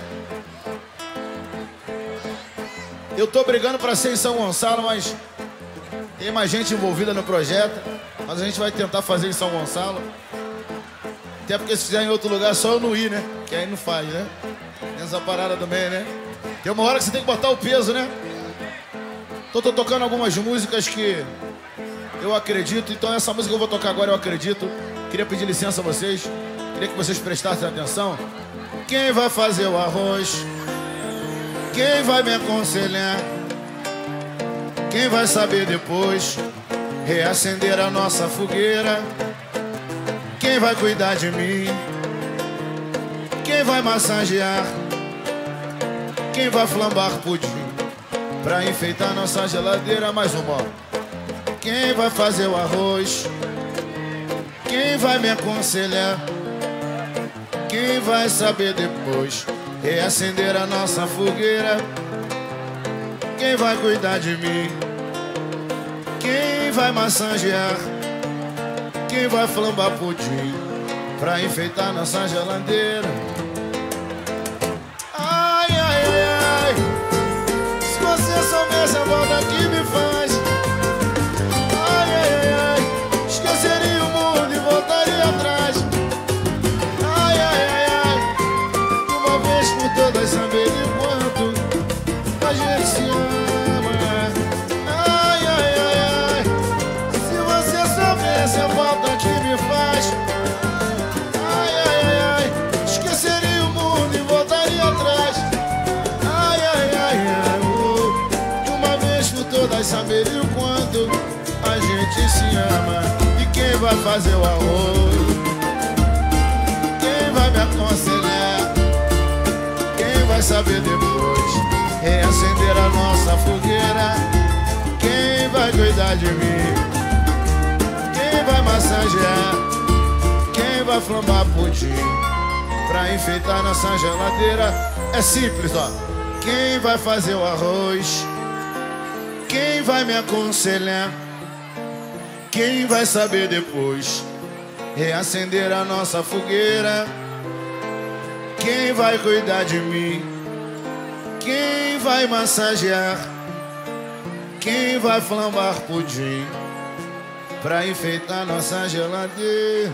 Eu tô brigando pra ser em São Gonçalo, mas tem mais gente envolvida no projeto. Mas a gente vai tentar fazer em São Gonçalo. Até porque se fizer em outro lugar, só eu não ir, né? Que aí não faz, né? Tem essa parada também, né? Tem uma hora que você tem que botar o peso, né? Então tô tocando algumas músicas que eu acredito. Então essa música que eu vou tocar agora eu acredito. Queria pedir licença a vocês. Queria que vocês prestassem atenção. Quem vai fazer o arroz? Quem vai me aconselhar? Quem vai saber depois reacender a nossa fogueira? Quem vai cuidar de mim? Quem vai massagear? Quem vai flambar pudim pra enfeitar nossa geladeira? Mais uma. Quem vai fazer o arroz? Quem vai me aconselhar? Quem vai saber depois reacender a nossa fogueira? Quem vai cuidar de mim? Quem vai massagear? Quem vai flambar pudim pra enfeitar nossa geladeira? Ai, ai, ai, ai, se você soubesse a volta que me faz. Ai, ai, ai, ai, esqueceria o mundo e voltaria atrás. Ai, ai, ai, ai, de uma vez por todas saber de quanto a gente se ama. Ai, ai, ai, ai, se você soubesse a volta que me faz. Ai, ai, ai, ai, esqueceria o mundo e voltaria atrás. Ai, ai, ai, ai, oh, de uma vez por todas saberia o quanto a gente se ama. E quem vai fazer o arroz? Quem vai me aconselhar? Quem vai saber depois reacender a nossa fogueira? Quem vai cuidar de mim? Quem vai massagear? Quem vai flambar pudim pra enfeitar nossa geladeira? É simples, ó. Quem vai fazer o arroz? Quem vai me aconselhar? Quem vai saber depois reacender a nossa fogueira? Quem vai cuidar de mim? Quem vai massagear? Quem vai flambar pudim pra enfeitar nossa geladeira?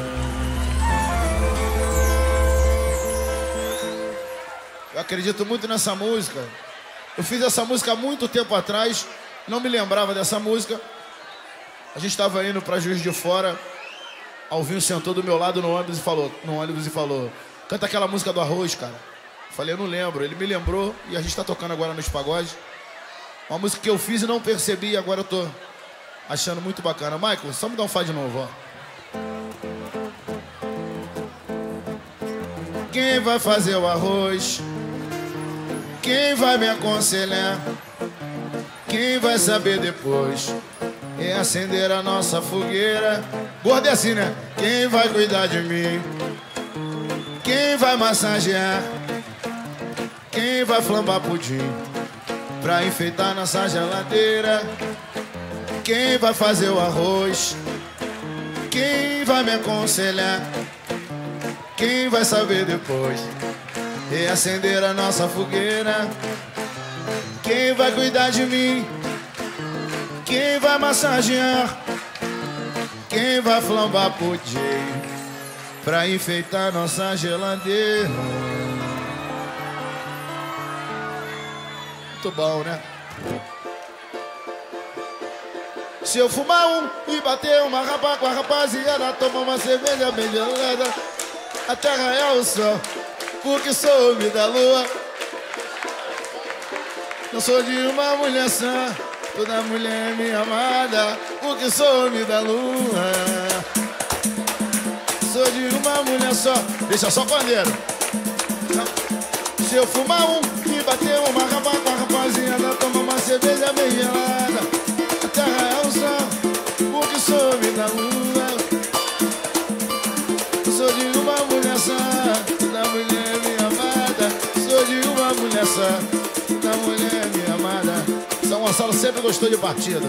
Eu acredito muito nessa música. Eu fiz essa música há muito tempo atrás. Não me lembrava dessa música. A gente estava indo para Juiz de Fora. Alvinho sentou do meu lado no ônibus e falou, no ônibus e falou: canta aquela música do arroz, cara. Eu falei, eu não lembro. Ele me lembrou e a gente está tocando agora nos pagodes. Uma música que eu fiz e não percebi e agora eu tô achando muito bacana. Michael, só me dá um fá de novo, ó. Quem vai fazer o arroz? Quem vai me aconselhar? Quem vai saber depois reacender a nossa fogueira? Gordo é assim, né? Quem vai cuidar de mim? Quem vai massagear? Quem vai flambar pudim pra enfeitar nossa geladeira? Quem vai fazer o arroz? Quem vai me aconselhar? Quem vai saber depois reacender a nossa fogueira? Quem vai cuidar de mim? Quem vai massagear? Quem vai flambar pudim pra enfeitar nossa geladeira? Muito bom, né? Se eu fumar um e bater uma rapa com a rapaziada, tomar uma cerveja bem gelada, a terra é o sol, porque sou homem da lua. Eu sou de uma mulher só, toda mulher é minha amada, porque sou homem da lua. Sou de uma mulher só, deixa só pandeiro. Se eu fumar um e bater uma rapa com a rapaziada, tomar uma cerveja bem gelada, a terra é o sol, porque sou homem da lua. Sou de uma mulher só, toda mulher é minha amada. Sou de uma mulher só, toda essa mulher minha amada. São Gonçalo sempre gostou de partida.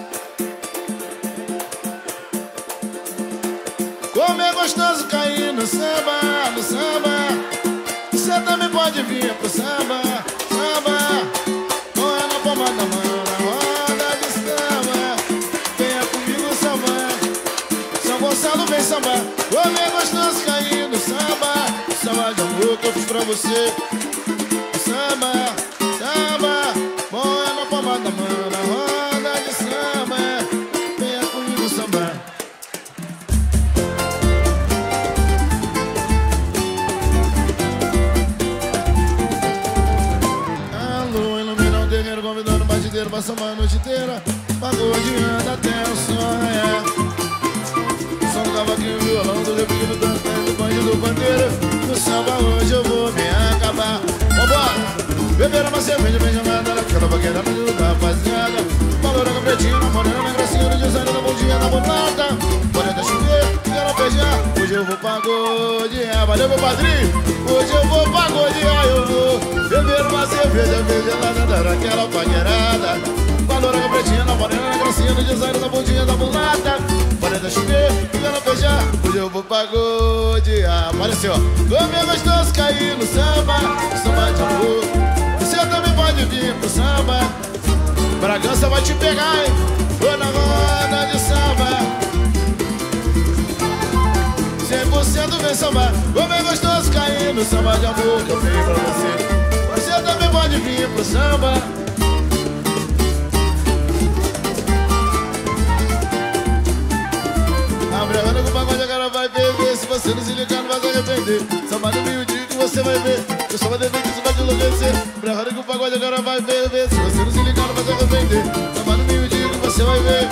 Como é gostoso cair no samba, no samba. Você também pode vir pro samba, samba. Põe na palma da mão, na roda de samba. Venha comigo sambar. São Gonçalo vem sambar. Como é gostoso cair no samba, samba de amor que eu fiz pra você. Samba, samba. Põe na palma da mão, na roda de samba. Venha comigo sambar. Convidando o batideiro pra sambar a noite inteira. Pagodeando até o sonho. Som do cavaquinho, violão, do repique do tantão, do banho do pandeiro. No samba hoje eu vou me acabar. Vambora! Beberam uma cerveja bem chamada, aquela vaqueira no da rapaziada. Valorando pretinho, namorando na gracinha do design da bundinha da bolada. Pode até chover, quero beijar. Hoje eu vou pagodear. Valeu, meu padrinho! Hoje eu vou pagodear, eu vou beber uma cerveja bem gelada daquela paquerada. Valorando pretinho, namorando na gracinha do design da bundinha da bolada. Pode até chover, quero beijar. Hoje eu vou pagodear. Olha assim, ó. Como é gostoso cair no samba, samba de amor. Você também pode vir pro samba. Bragança vai te pegar, hein? Vou na roda de samba. cem por cento vem samba. Como é gostoso cair no samba de amor que eu venho pra você. Você também pode vir pro samba. Abrindo com o pagode agora vai beber. Se você não se ligar não vai se arrepender. Samba no meio-dia que você vai ver. Eu só vou dever que você vai te enlouquecer. Abrindo com o pagode agora vai beber. Se você não se ligar não vai se arrepender. Samba no meio-dia que você vai ver.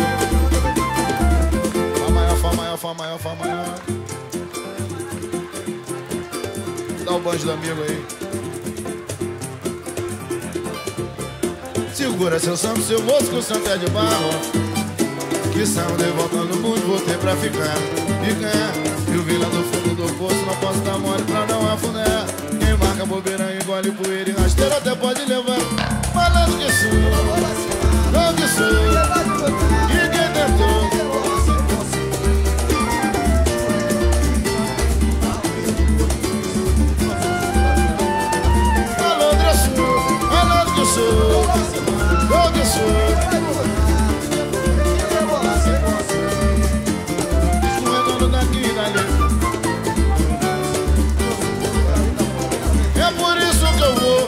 Fá maior, fá maior, fá maior, fá maior. Dá o banjo do amigo aí. Segura seu santo, seu moço, que o santo é de barro. Que são de voltando o mundo, voltei pra ficar, ficar. E o vila do fundo do poço, não posso dar mole pra não afundar. Quem marca bobeira, engole poeira e rasteiro até pode levar. Falando que sou, não que sou, e quem tentou. Falando que sou, falando que sou, não que sou. É por isso que eu vou.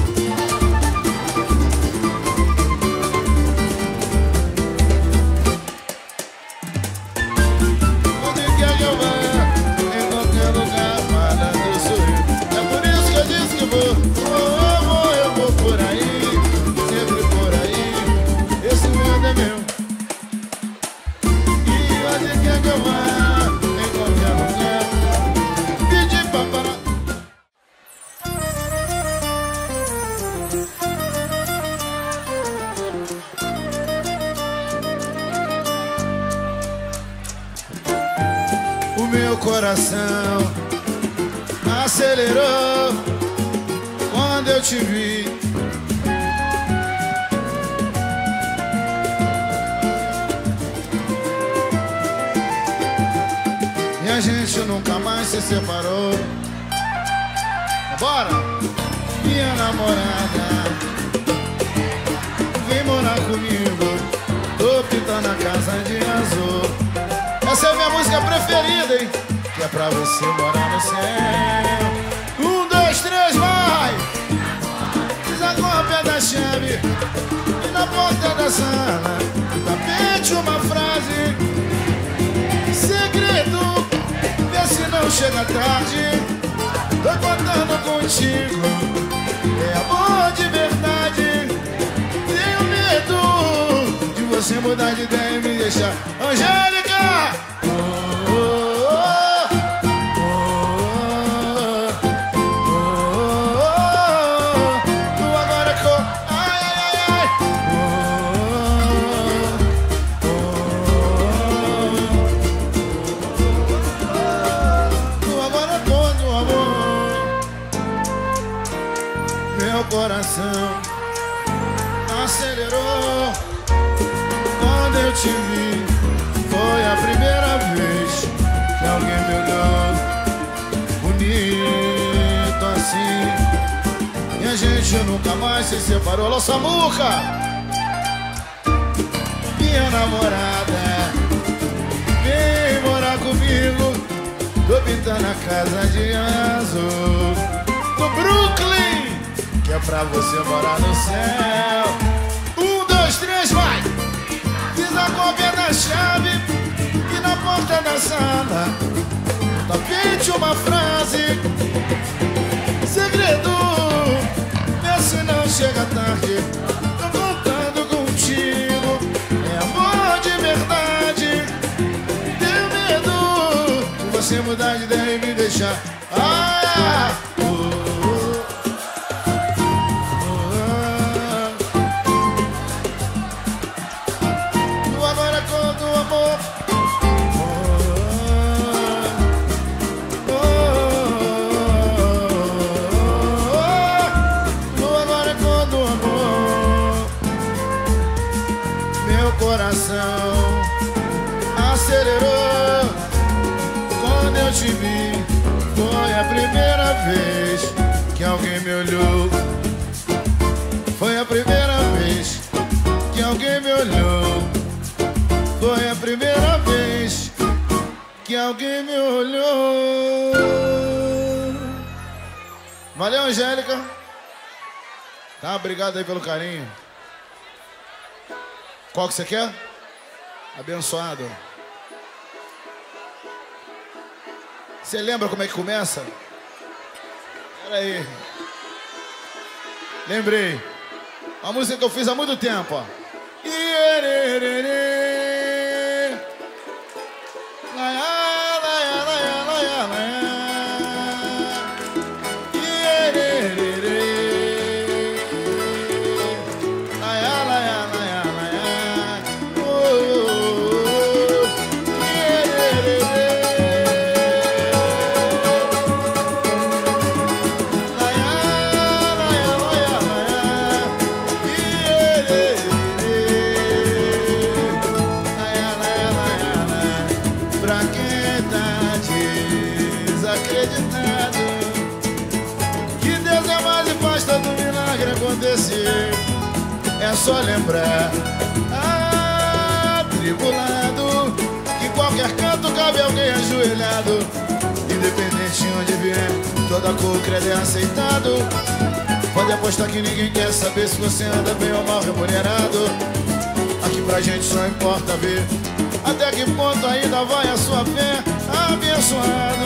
Onde quer que eu vá, em qualquer lugar, falando sou eu. É por isso que eu disse que vou. Eu vou, eu vou por aí, sempre por aí. Esse mundo é meu. E onde quer que eu vá, em qualquer lugar, pedi pra parar. O meu coração acelerou quando eu te vi. E a gente nunca mais se separou. Bora! Minha namorada, vem morar comigo. Tô pintando a casa de azul. Essa é a minha música preferida, hein? Que é pra você morar no céu. Um, dois, três, vai! Desagora o pé da chave e na porta da sala tapete uma frase. Segredo, vê se não chega tarde. Tô contando contigo, é amor de verdade. Tenho medo de você mudar de ideia e me deixar. Angélica! Oh, oh, oh, oh, oh, oh. Tu agora com... Ai, ai, ai, oh, oh, oh. Tu agora com o amor. Meu coração acelerou quando eu te vi. Foi a primeira vez que alguém me olhou bonito assim. E a gente nunca mais se separou. Alô, Samuca! Minha namorada vem morar comigo. Tô pintando a casa de azul do Brooklyn, que é pra você morar no céu. Um, dois, três, vai! Fiz a cópia da chave e na porta da sala tapete uma frase: segredo, vê se não chega tarde. Tô contando contigo, é amor de verdade. Tenho medo de você mudar de ideia e me deixar. Ah, uh, uh, uh. Agora é quando o amor coração acelerou quando eu te vi. Foi a primeira vez que alguém me olhou. Foi a primeira vez que alguém me olhou. Foi a primeira vez que alguém me olhou. Valeu, Angélica. Tá, obrigado aí pelo carinho. Qual que você quer? Abençoado. Você lembra como é que começa? Pera aí. Lembrei. Uma música que eu fiz há muito tempo, ó. Que Deus é mais e faz todo milagre acontecer. É só lembrar, atribulado, que qualquer canto cabe alguém ajoelhado. Independente de onde vier, toda cor, credo é aceitado. Pode apostar que ninguém quer saber se você anda bem ou mal remunerado. Aqui pra gente só importa ver até que ponto ainda vai a sua fé. Abençoado,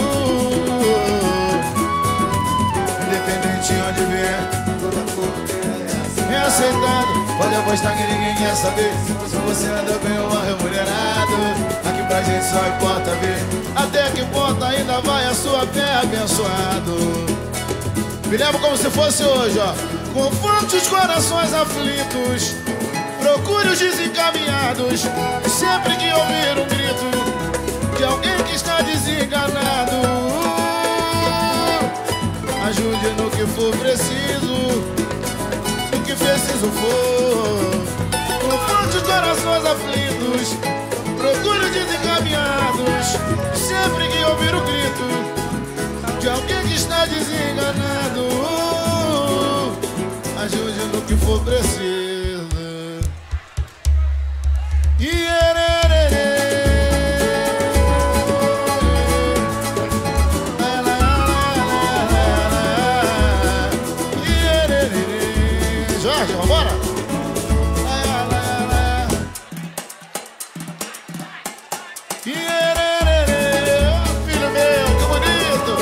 independente de onde vier, toda cor é aceitado. Pode apostar que ninguém quer saber se você anda bem ou mal remunerado. Aqui pra gente só importa ver até que ponto ainda vai a sua fé. Abençoado. Me lembro como se fosse hoje, ó. Confronte os corações aflitos, procure os desencaminhados. Sempre que ouvir um grito de alguém que está desenganado, ajude no que for preciso, no que preciso for. Confronte os corações aflitos, procure os desencaminhados. Sempre que ouvir o grito de alguém que está desenganado, ajude no que for preciso. Jorge, vambora? Filho meu, que bonito!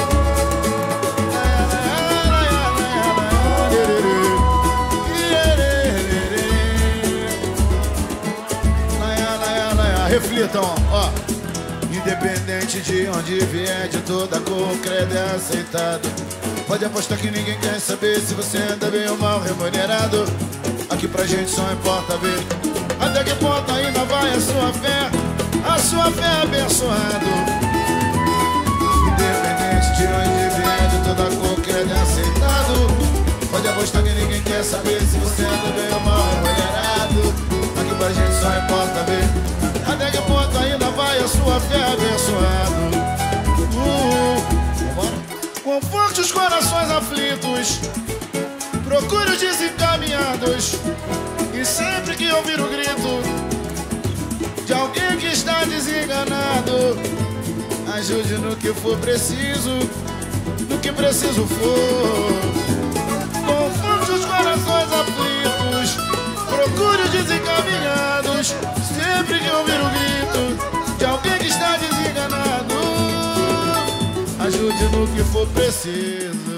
Reflitam, ó. Independente de onde vier, de toda cor, credo é aceitado. Pode apostar que ninguém quer saber se você anda bem ou mal remunerado. Aqui pra gente só importa ver até que ponto ainda vai a sua fé. A sua fé é abençoado. Independente de onde vier, de toda cor, credo é aceitado. Pode apostar que ninguém quer saber se você anda bem ou mal remunerado. Ajude no que for preciso, no que preciso for. Conforte os corações aflitos, procure os desencaminhados. Sempre que ouvir o grito de alguém que está desenganado, ajude no que for preciso.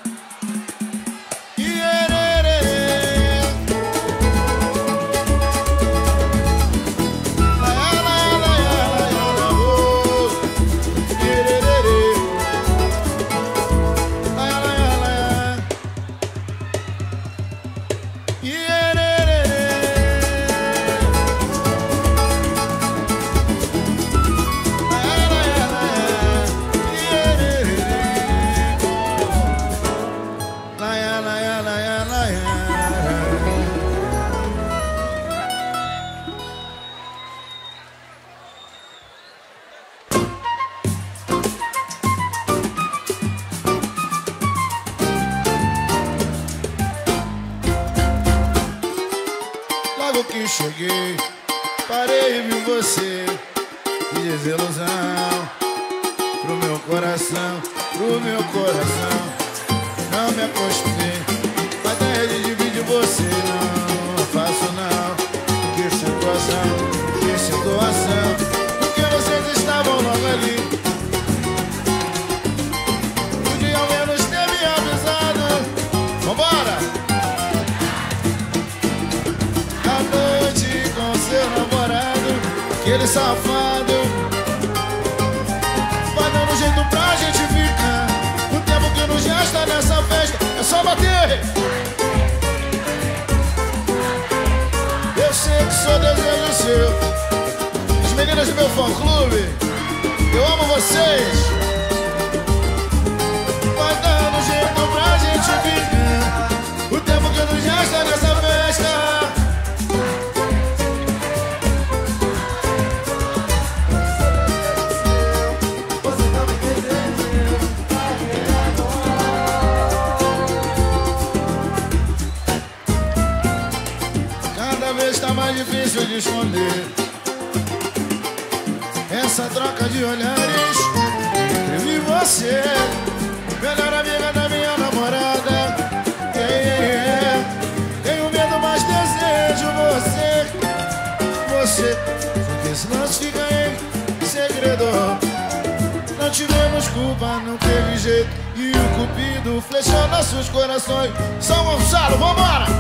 Logo que cheguei, parei e vi você, que desilusão pro meu coração, pro meu coração. Não me acostumei, a ideia de dividir você não faço não. Que situação, que situação, porque vocês estavam logo ali. Podia ao menos ter me avisado. Vambora! Seu namorado, aquele safado, vai dando jeito pra gente ficar. O tempo que nos resta nessa festa é só bater. Eu sei que sou desejo seu. As meninas do meu fã-clube, eu amo vocês. Vai dando jeito pra gente ficar. O tempo que nos resta nessa festa. Está mais difícil de esconder essa troca de olhares entre eu e você, melhor amiga da minha namorada. Yeah, yeah, yeah. Tenho medo, mas desejo você, você. Porque senão se fica em segredo. Não tivemos culpa, não teve jeito. E o cupido flechou nossos corações. São Gonçalo, vambora!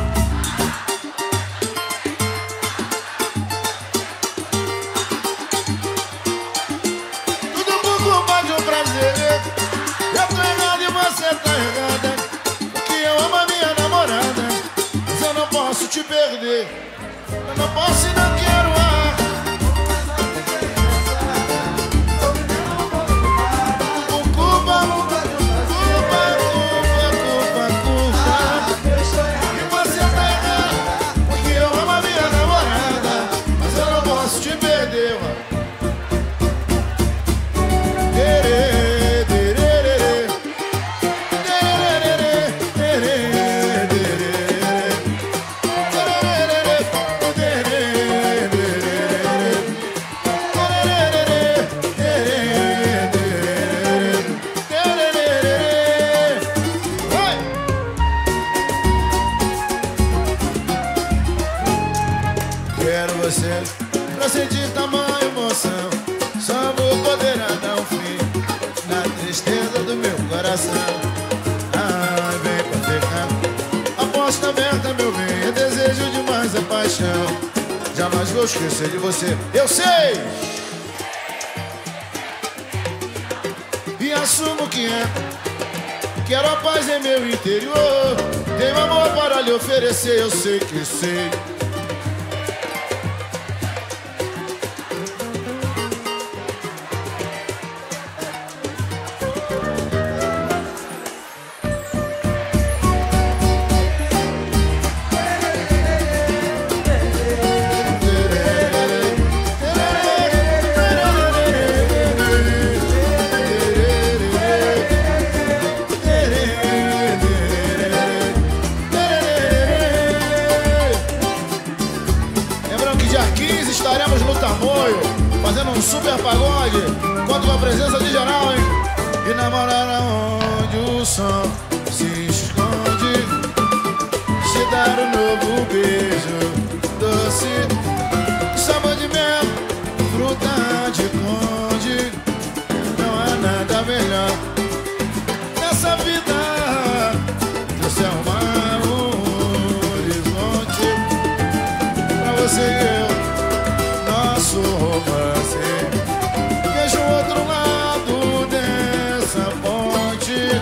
Eu tô errado e você tá errada, porque eu amo a minha namorada, mas eu não posso te perder. Eu não posso e não quero ar. Por culpa, culpa, culpa, culpa, culpa. E você tá errada, porque eu amo a minha namorada, mas eu não posso te perder, mano. Quero você pra sentir tamanha emoção. Só vou poder dar um fim na tristeza do meu coração. Ah, vem pra ficar. Aposta aberta, meu bem, é desejo demais, é paixão. Jamais vou esquecer de você, eu sei. E assumo que é. Quero a paz em meu interior. Tenho amor para lhe oferecer, eu sei que sei. Estaremos no Tamoio, fazendo um super pagode. Conto com a presença de geral, hein? E namorar onde o som se esconde, te dar um novo beijo doce, sabor de mel, fruta de conde. Não há nada melhor nessa vida. Você é um horizonte pra você e eu, nosso romance. Vejo o outro lado dessa ponte,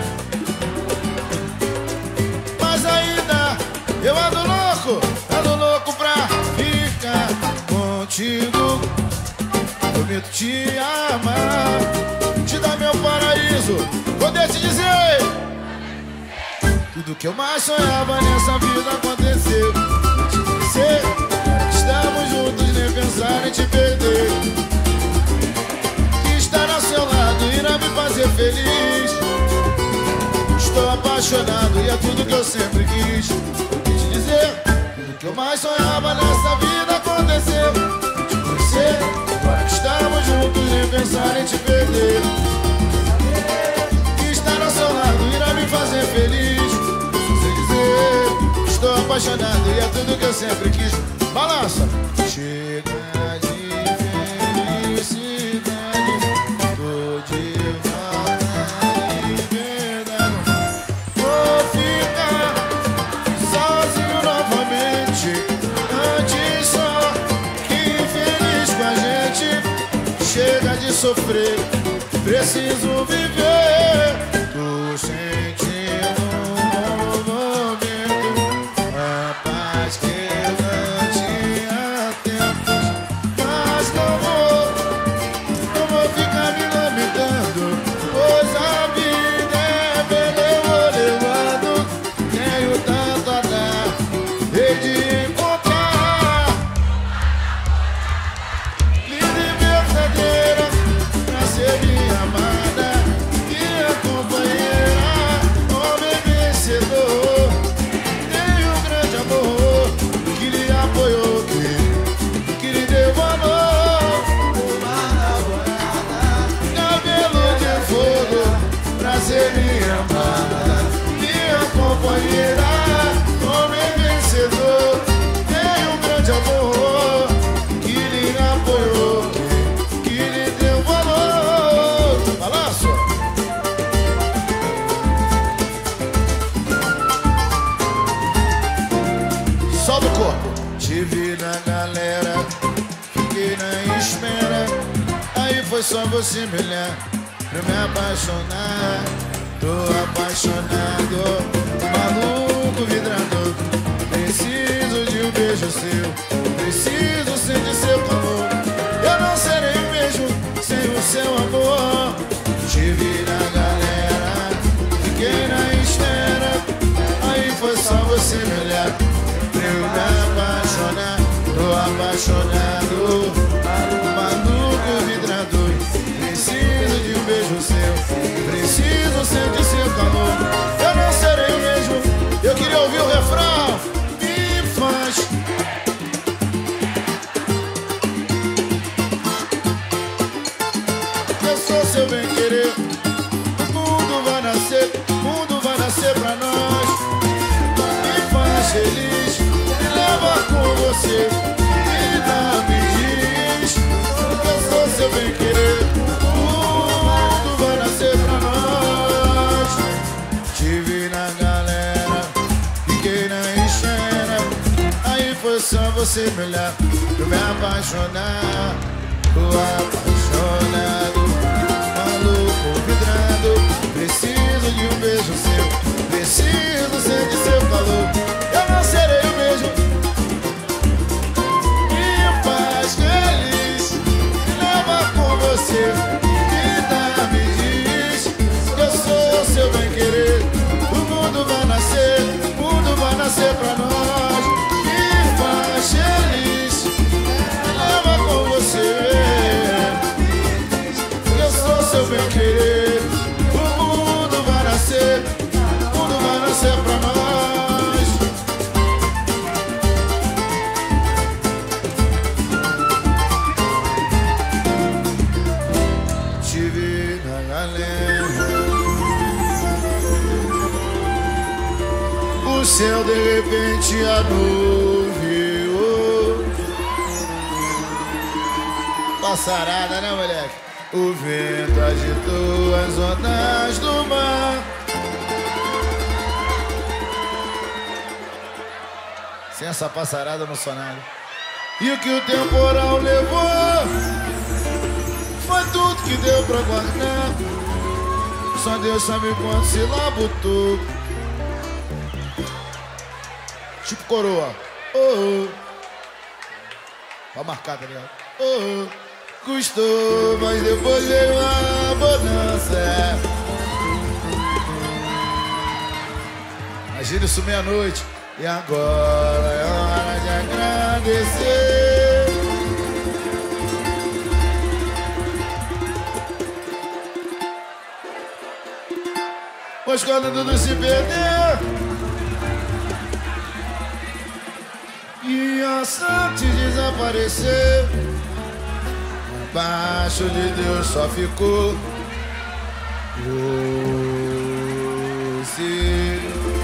mas ainda eu ando louco, ando louco pra ficar contigo. Prometo te amar, te dar meu paraíso, poder te dizer tudo que eu mais sonhava nessa vida aconteceu. Te conhecer, estamos juntos, nem pensar em te perder. Que estar ao seu lado irá me fazer feliz. Estou apaixonado e é tudo que eu sempre quis. Vou te dizer, tudo que eu mais sonhava nessa vida aconteceu. Te conhecer, agora que estamos juntos, nem pensar em te perder. Que estar ao seu lado irá me fazer feliz. Estou apaixonado e é tudo que eu sempre quis. Balança! Chega de felicidade, tô de volta em verdade. Vou ficar sozinho novamente, antes só que feliz com a gente. Chega de sofrer, preciso viver. Tô sentindo minha amada, minha companheira, homem vencedor. Tem um grande amor que lhe apoiou, que lhe deu valor. Balanço! Solta o corpo. Te vi na galera, fiquei na espera. Aí foi só você me olhar pra me apaixonar. Tô apaixonado, maluco, vidrado. Preciso de um beijo seu, preciso sentir seu calor. Eu não serei o mesmo sem o seu amor. Te vi na galera, fiquei na espera. Aí foi só você me olhar pra eu me apaixonar. Tô apaixonado, maluco, vidrado. Preciso de um beijo seu, preciso sentir seu calor. Eu não serei o mesmo. Eu queria ouvir o refrão. Me faz. Eu sou seu bem querer. O mundo vai nascer, o mundo vai nascer pra nós. Me faz feliz, me leva com você. Me dá, me diz que eu sou seu bem querer. Só você me olhar pra me apaixonar. Tô apaixonado, maluco, vidrado. Preciso de um beijo seu, preciso sentir seu calor. Eu não serei o mesmo. Me faz feliz, me leva com você. Me dá, me diz que eu sou seu bem querer. O mundo vai nascer, o mundo vai nascer pra nós. Feliz, me leva com você. Eu sou seu bem querer. O mundo vai nascer, o mundo vai nascer pra nós. céu de repente anuviou. Passarada, né, moleque? O vento agitou as ondas do mar. Sem essa passarada não sou nada. E o que o temporal levou foi tudo que deu pra guardar. Só Deus sabe quanto se lá botou. Tipo coroa. Oh, oh. Vai marcar, tá ligado? Oh, oh. Custou, mas depois veio a bonança. Imagina isso meia-noite. E agora é hora de agradecer. Pois quando tudo se perder e a sorte desaparecer, abaixo de Deus só ficou você.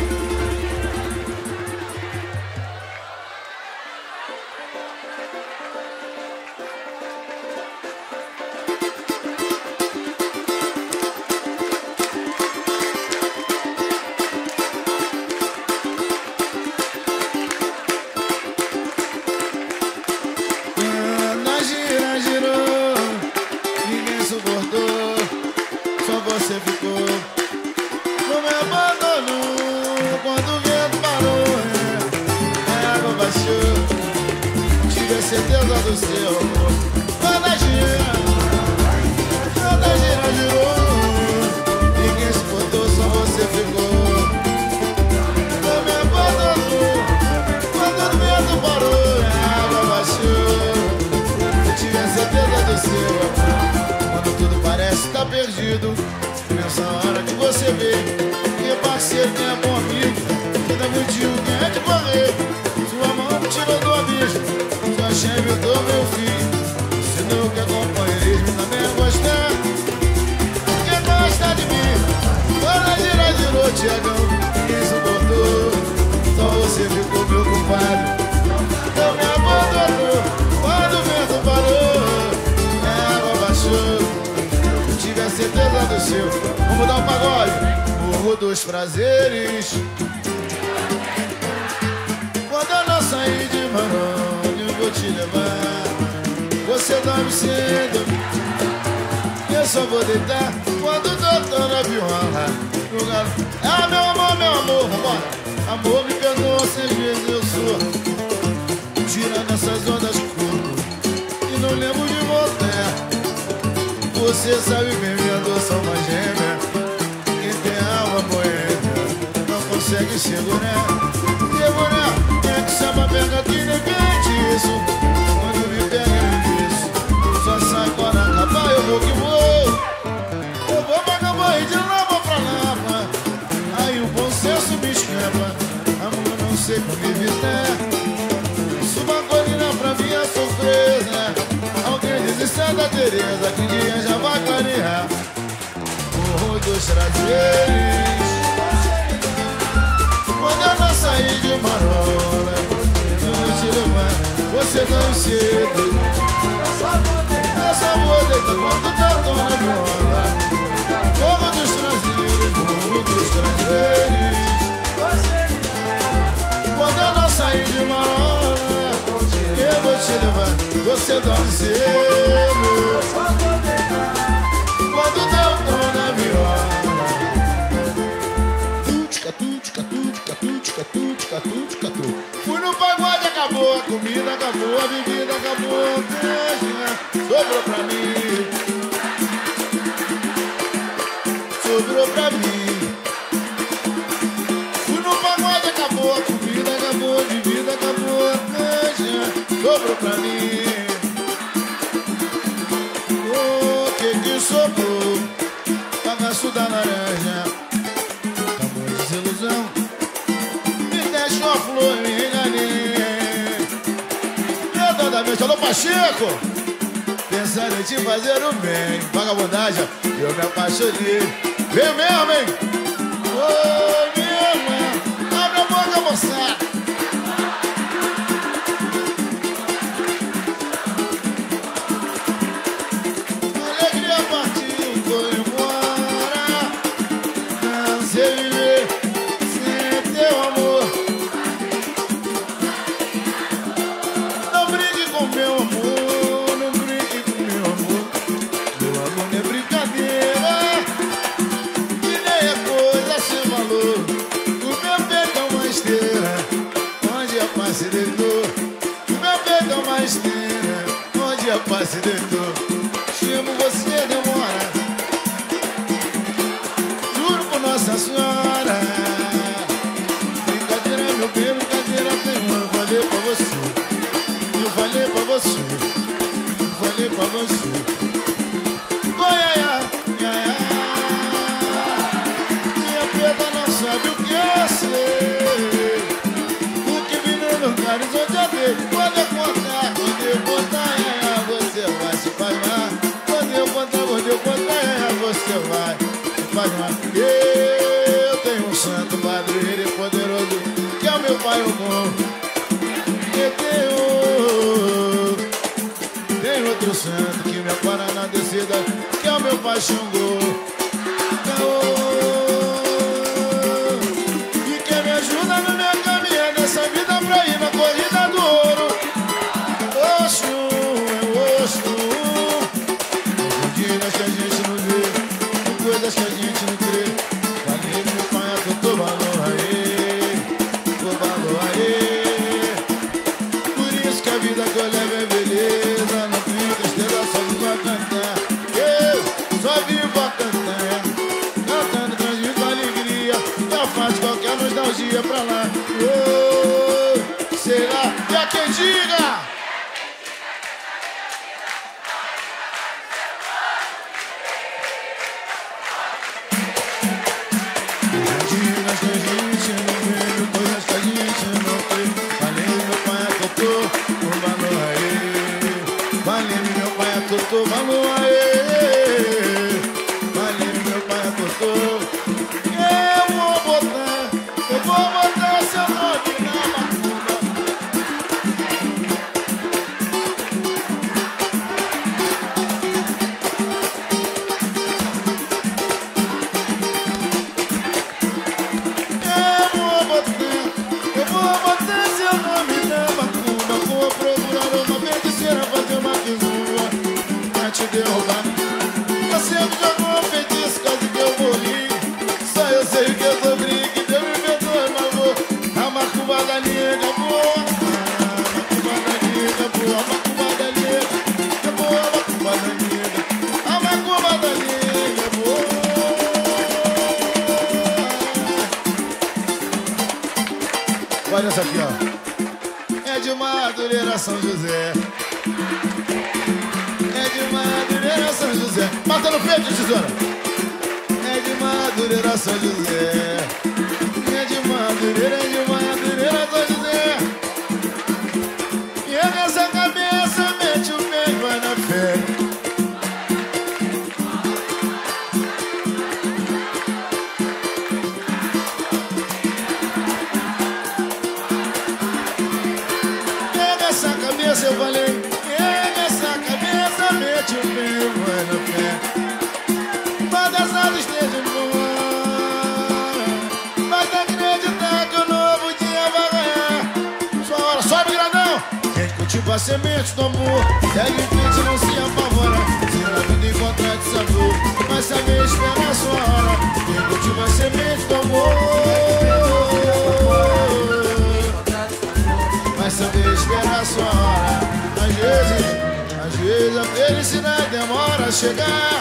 Você ficou, não me abandonou. Quando o vento parou, é, a água baixou. Tive a certeza do seu amor. Quando a gira, quando a gira girou, ninguém suportou, só você ficou. Não me abandonou. Quando o vento parou, é, a água baixou. Tive a certeza do seu amor. Quando tudo parece estar perdido, nessa hora que você vê que é parceiro, quem é bom amigo, quem dá motivo, quem é de correr. Sua mão me tirou do abismo, sua chave eu dou meu filho. Ensinou que é companheirismo, também é gostar. Quem gosta de mim, quando a gira girou, Tiagão, ninguém suportou, só você ficou meu compadre. Não me abandonou, quando o vento parou, a água baixou. Tive a certeza do seu. Vamos dar um pagode. Morro dos prazeres. Quando eu não sair de Maroni, eu vou te levar. Você dorme cedo, eu só vou deitar quando o doutor na viola. Ah, meu amor, meu amor, vambora. Amor, me perdoa, seis vezes eu sou. Tirando essas ondas curvas e não lembro de voltar. Você sabe bem, minha adoção uma gêmea. Quem tem alma boêmia não consegue segurar. Segurar, é que samba pega que depende isso. Quando me pega eu isso. Só sai quando acabar, eu vou que vou. Eu vou pra Camboja e de lá vou pra Lapa. Aí o bom senso me escapa. Amor, não sei como evitar. Suba a colina pra minha surpresa. Alguém diz Santa Teresa, que dia já vai clarear. Morro dos prazeres. Quando eu não sair de Marola, eu vou te levar. Você dorme cedo, eu só vou deitar quando tá na viola. Morro dos prazeres, morro dos prazeres. Quando eu não sair de Marola, eu vou te levar. Você dorme cedo, quando deu o tom na viola. Tutica, tutica, tutica, tutica, tutica, tutica, tutica. Fui no pagode, acabou a comida, acabou a bebida, acabou a festa. Sobrou pra mim, sobrou pra mim. Fui no pagode, acabou a comida, acabou a bebida, acabou a festa. Sobrou pra mim. Que sobrou, bagaço da laranja, acabou a desilusão, me deixou a flor, me enganei. Meu toda vez, alô Pacheco, pensando em te fazer o bem, vagabundagem, eu me apaixonei. Veio mesmo, hein? Oi, minha irmã, abre a boca, moçada. Alegria partiu, foi embora. Não sei viver sem teu amor. Não brinque com meu amor, não brinque com meu amor. Meu amor não é brincadeira, que nem é coisa sem valor. O meu peito é uma esteira, onde a paz se deitou. O meu peito é uma esteira, onde a paz se deitou. Chamo você, demora. Juro por Nossa Senhora. Brincadeira, meu bem, brincadeira tem uma. Eu falei pra você, eu falei pra você, eu falei pra você. Goiânia, Goiânia. Minha preta não sabe o que eu sei. O que vi no lugar onde eu dei. Quando eu contar, quando eu contar, você vai se pagar. Quando eu contar, quando eu contar, você vai se pagar. Eu tenho um santo padroeiro poderoso, que é o meu pai, o bom. Eu tenho, tem outro santo que me ampara na descida, que é o meu pai Xangô. E que me ajuda no meu caminho nessa vida pra ir na corrida do ouro. Oxum, é oxum. Dias que a gente não vê, coisas que a gente não crê. Valeu, meu pai, eu tô valor aí, tô valor aí. Por isso que a vida que eu levo é beleza. Não tenho tristeza, só vivo a cantar. Eu só vivo a cantar. Cantando transmito alegria, já faz qualquer nostalgia pra lá. Oh, será que há quem diga? Dias que a gente não vê, coisas que a gente não crê. Valeu, meu pai, eu tô, o valor aí. Valeu, meu pai, eu tô, o valor aí. Valeu, meu pai, eu tô. Eu vou botar, eu vou botar seu nome na macumba. Eu vou botar seu nome na macumba. Vou procurar uma feiticeira, fazer uma quizumba pra te derrubar. Você me jogou um feitiço, quase que eu morri. Só eu sei que eu tô brinque, Deus me perdoe, mas vou. A macumba da nega boa, a macumba da nega boa, a macumba da nega é boa, a macumba da nega, a macumba da nega boa. Olha essa aqui, ó. É de Madureira, São José. É de Madureira, São José. Mata no peito, tesoura. É de Madureira, São José. É de Madureira, é de Madureira, São José. E é nessa cabeça, mete o pé e vai na fé. Eu falei, pega essa cabeça, mete o pé, vai no pé. Quando as asas estejam embora, vai acreditar que o novo dia vai ganhar. Sua hora, sobe grandão. Quem cultiva a semente do amor, segue em frente, não se apavora. Se na vida encontrar de sabor, vai saber esperar a sua hora. Quem cultiva a semente do amor, vai saber esperar a sua hora. Às vezes, às vezes a felicidade demora a chegar.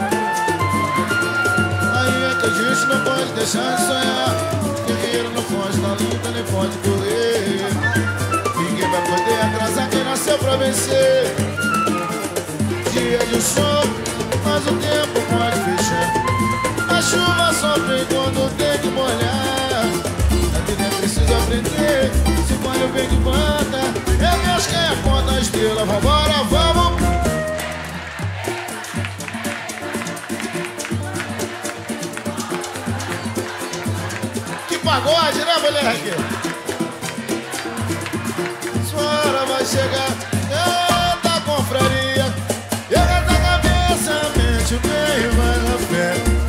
Aí é que a gente não pode deixar de sonhar. Guerreiro não foge da luta, nem pode correr. Ninguém vai poder atrasar quem nasceu pra vencer. Dia de sol, mas o tempo pode fechar. A chuva só vem quando tem que molhar. A vida é preciso aprender. Se molha o bem que planta. É Deus quem aponta a estrela. Vambora, vamos. Que pagode, né, moleque? vai chegar. Eita confraria, erga a cabeça, mente bem e vai na fé.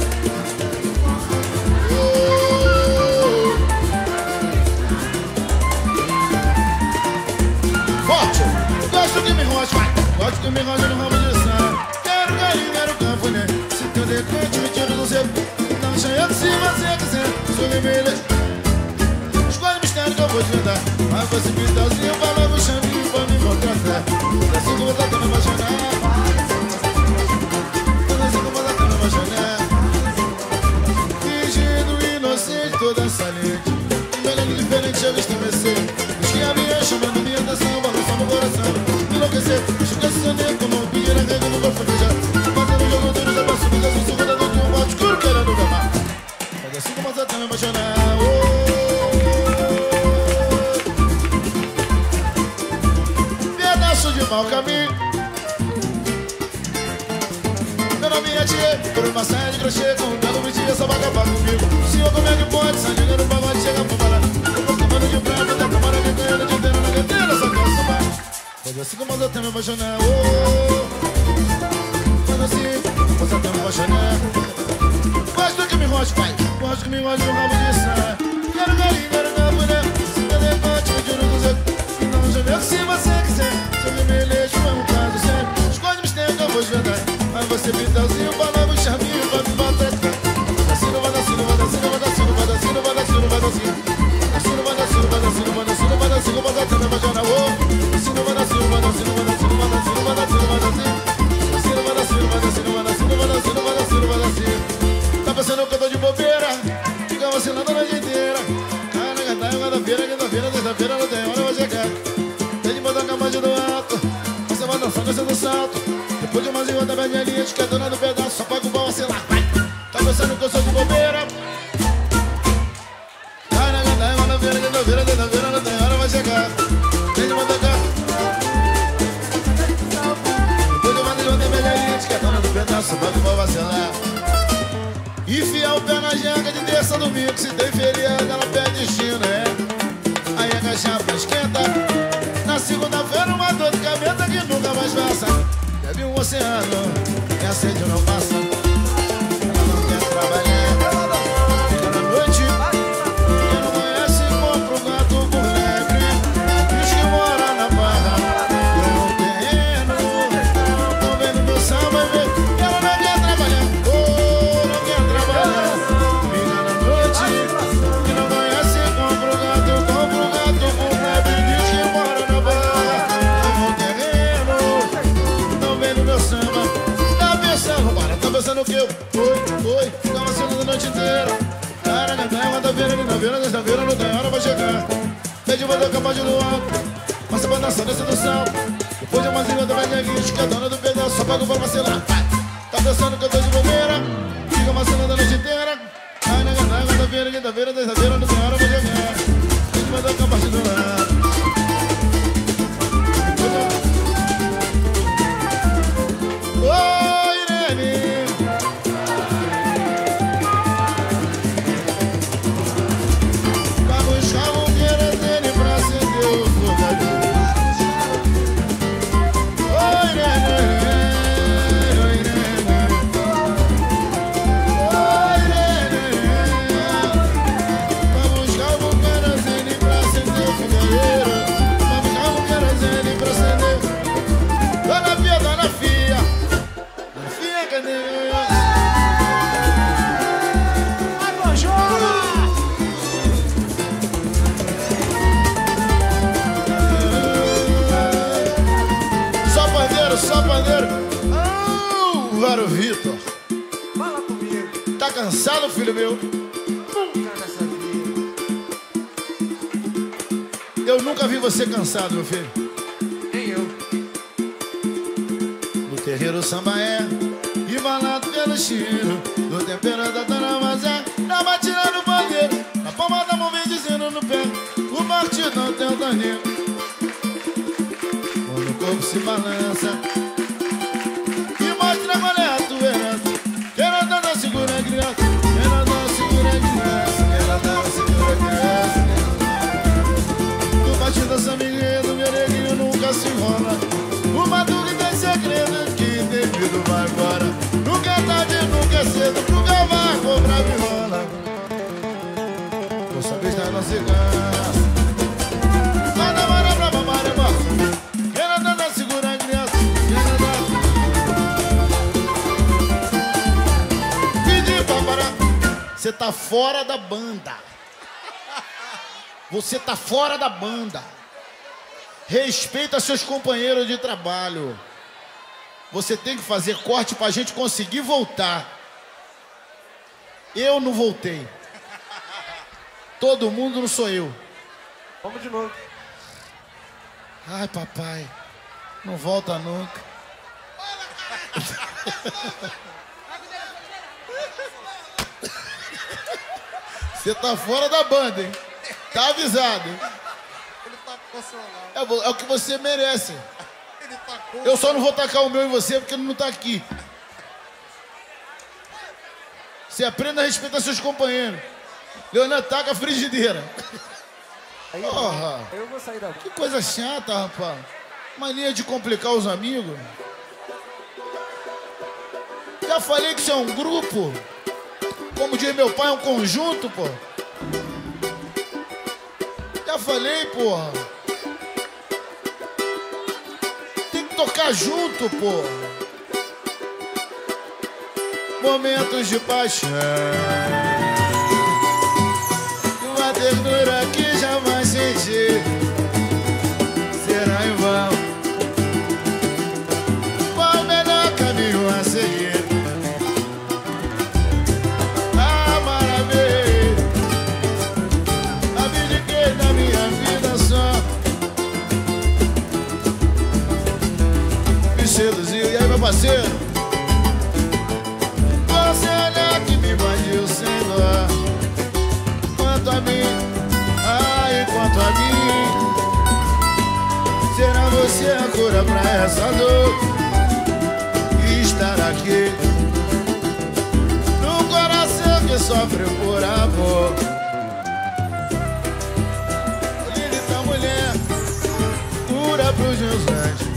Gosto que me rote, vai. Gosto que me rote no ramo de sangue. Quero galinha, quero campo, né? Se teu decante me tira do seu, então cheia se você quiser. Sou vermelho. Escolhe o mistério que eu vou te dar. Mas você pintalzinho, vai logo o chaminho pra me contratar. Assim que você tá me apaixonar. Assim que você tá me apaixonar. Fingindo inocente, toda saliente. Velho diferente, eu estremecer. Os que a minha chamando minha atenção, balançando no coração. Enlouquecer, esquecendo como um pinheiro, rega no golfo fechado. Fazendo jogo duro, já passou, mas eu sou soldado de um bote escuro querendo me amar. Mas assim como você tá me apaixonar. Oh. Pedaço de mau caminho. Meu nome é Tia, por uma saia de crochê, com um belo dia, só vai acabar comigo. O senhor como é que pode, sangue no pagode, chega pra parar. Eu vou tomando de branco, da câmara me ganhando de inteiro na canteira, só quero sambar. Mas assim como você tá me apaixonar, oh. Mas assim, você tá me apaixonar. Gosto que me rote, pai. Gosto que me rote no ramo de saia. Quero galinha, quero capuné. Se me levante, me tiro do zero. E não já mesmo se você quiser. Se eu me melejo, é um caso sério. Escolhe o mistério que eu vou te dar. Mas você pintalzinho, balão, um charminho pra me maltratar. Assim não vai dar, assim não vai dar, assim não vai dar, assim não vai dar, assim não vai dar, assim não vai dar, assim. Assim não vai dar, assim não vai dar, assim não vai dar, assim não vai dar, assim não vai dar, assim não vai dar, assim não vai dar, assim não vai dar, assim não vai dar, assim não vai dar, assim não vai dar, assim não vai dar, assim não vai dar, assim não vai dar, assim não vai dar, assim não vai dar, assim não vai dar, assim não vai dar, assim. Tá pensando que eu tô de bobeira? Fica vacilando a noite inteira. Ah, na gata, quarta-feira, quinta-feira, terça-feira, não tem hora, vai chegar. Tem de botar a cama de do alto. Você vai dançar, você do salto. Depois de umas e outra velhinha, que é dona do pedaço, só paga o pau, sei lá, vai. Tá pensando que eu sou de bobeira? Ah, na gata, quarta-feira, quinta-feira, terça-feira, não tem hora, vai chegar. Tem de botar a cama. Depois de umas e outra velhinha, que é dona do pedaço, só paga o pau, vacilar. Enfiar o pé na jaca de terça a domingo. Se tem feriado, ela pede destino, é. Aí a cachapa esquenta. Na segunda-feira, uma dor de cabeça que nunca mais passa. Bebe um oceano, e a sede não passa. Ela não quer trabalhar, fica na noite. Quem não conhece, compra um gato por lebre. Diz que mora na barra, ganhou um terreno. Tão vendo meu samba e vê. Ela não quer trabalhar, oh, não quer trabalhar. Fica na noite. Quem não conhece, compra um gato, compra um gato por lebre. Diz que mora na barra, ganhou um terreno. Tão vendo meu samba. Tá pensando, bora, tá pensando o que eu? Oi, oi, fica vacilando a noite inteira. Cara, não tem quarta-feira, quinta-feira, sexta-feira, não tem hora pra chegar. Pede botar capaz no alto. Passa pra dançar, desce do salto. Depois de uma zinha vai neguinho, que é dona do pedaço, só paga pra vacilar. Tá pensando que eu tô de bobeira? Fica vacilando a noite inteira. Ai, não tem quarta-feira, quinta-feira, sexta-feira, não tem hora pra chegar. Pede botar capaz no alto. Oi, Irene. Vai buscar um querosene pra acender o fogareiro. Oi, Irene. Oi, Irene. Oi, Irene. Vai buscar um querosene pra acender o fogareiro. Vai buscar um querosene pra acender. Dona Fia, Dona Fia. Ai, bonjour! Só pandeiro, só pandeiro. Oh, Varo Vitor. Fala comigo. Tá cansado, filho meu? Nunca nessa vida. Eu nunca vi você cansado, meu filho. Nem eu. No terreiro o samba é embalado pelo cheiro do tempero da dona Mazé. Na batida do bandeiro, na palma da mão vem dizendo no pé: o batidão tem o daninho. Quando o corpo se balança e mostra qual é a tua herança. Quem não dá, segura a criança. Quem não dá, segura a criança. Quem não dá, segura a criança. No batidão samba enredo, meu neguinho nunca se enrola. O Matuque tem segredo que devido vai embora. Nunca é tarde, nunca é cedo pro cavaco pra viola. Dessa vez não se cansa. Manda, manda pra mamar, é bom. Quem não anda, segura a criança. Quem não anda. Pedi pra parar. Você tá fora da banda. Você tá fora da banda. Respeita seus companheiros de trabalho. Você tem que fazer corte pra gente conseguir voltar. Eu não voltei. Todo mundo não sou eu. Vamos de novo. Ai, papai. Não volta nunca. Você tá fora da banda, hein? Tá avisado. Ele tá consolado. É, é o que você merece. Ele tá com... Eu só não vou tacar o meu em você porque ele não tá aqui. Você aprenda a respeitar seus companheiros. Leonardo, taca a frigideira. Aí, Porra. eu vou sair daqui. Que coisa chata, rapaz. Mania de complicar os amigos. Já falei que isso é um grupo. Como diz meu pai, é um conjunto, pô. Já falei, porra. Tem que tocar junto, pô. Momentos de paixão. Uma ternura que jamais senti. Será em vão. Qual o melhor caminho a seguir? Seduziu, e aí meu parceiro? Você é que me invadiu sem dó. Quanto a mim, ai, quanto a mim, será você a cura pra essa dor? E estar aqui num coração que sofre por amor. Linda mulher, cura pros meus anjos.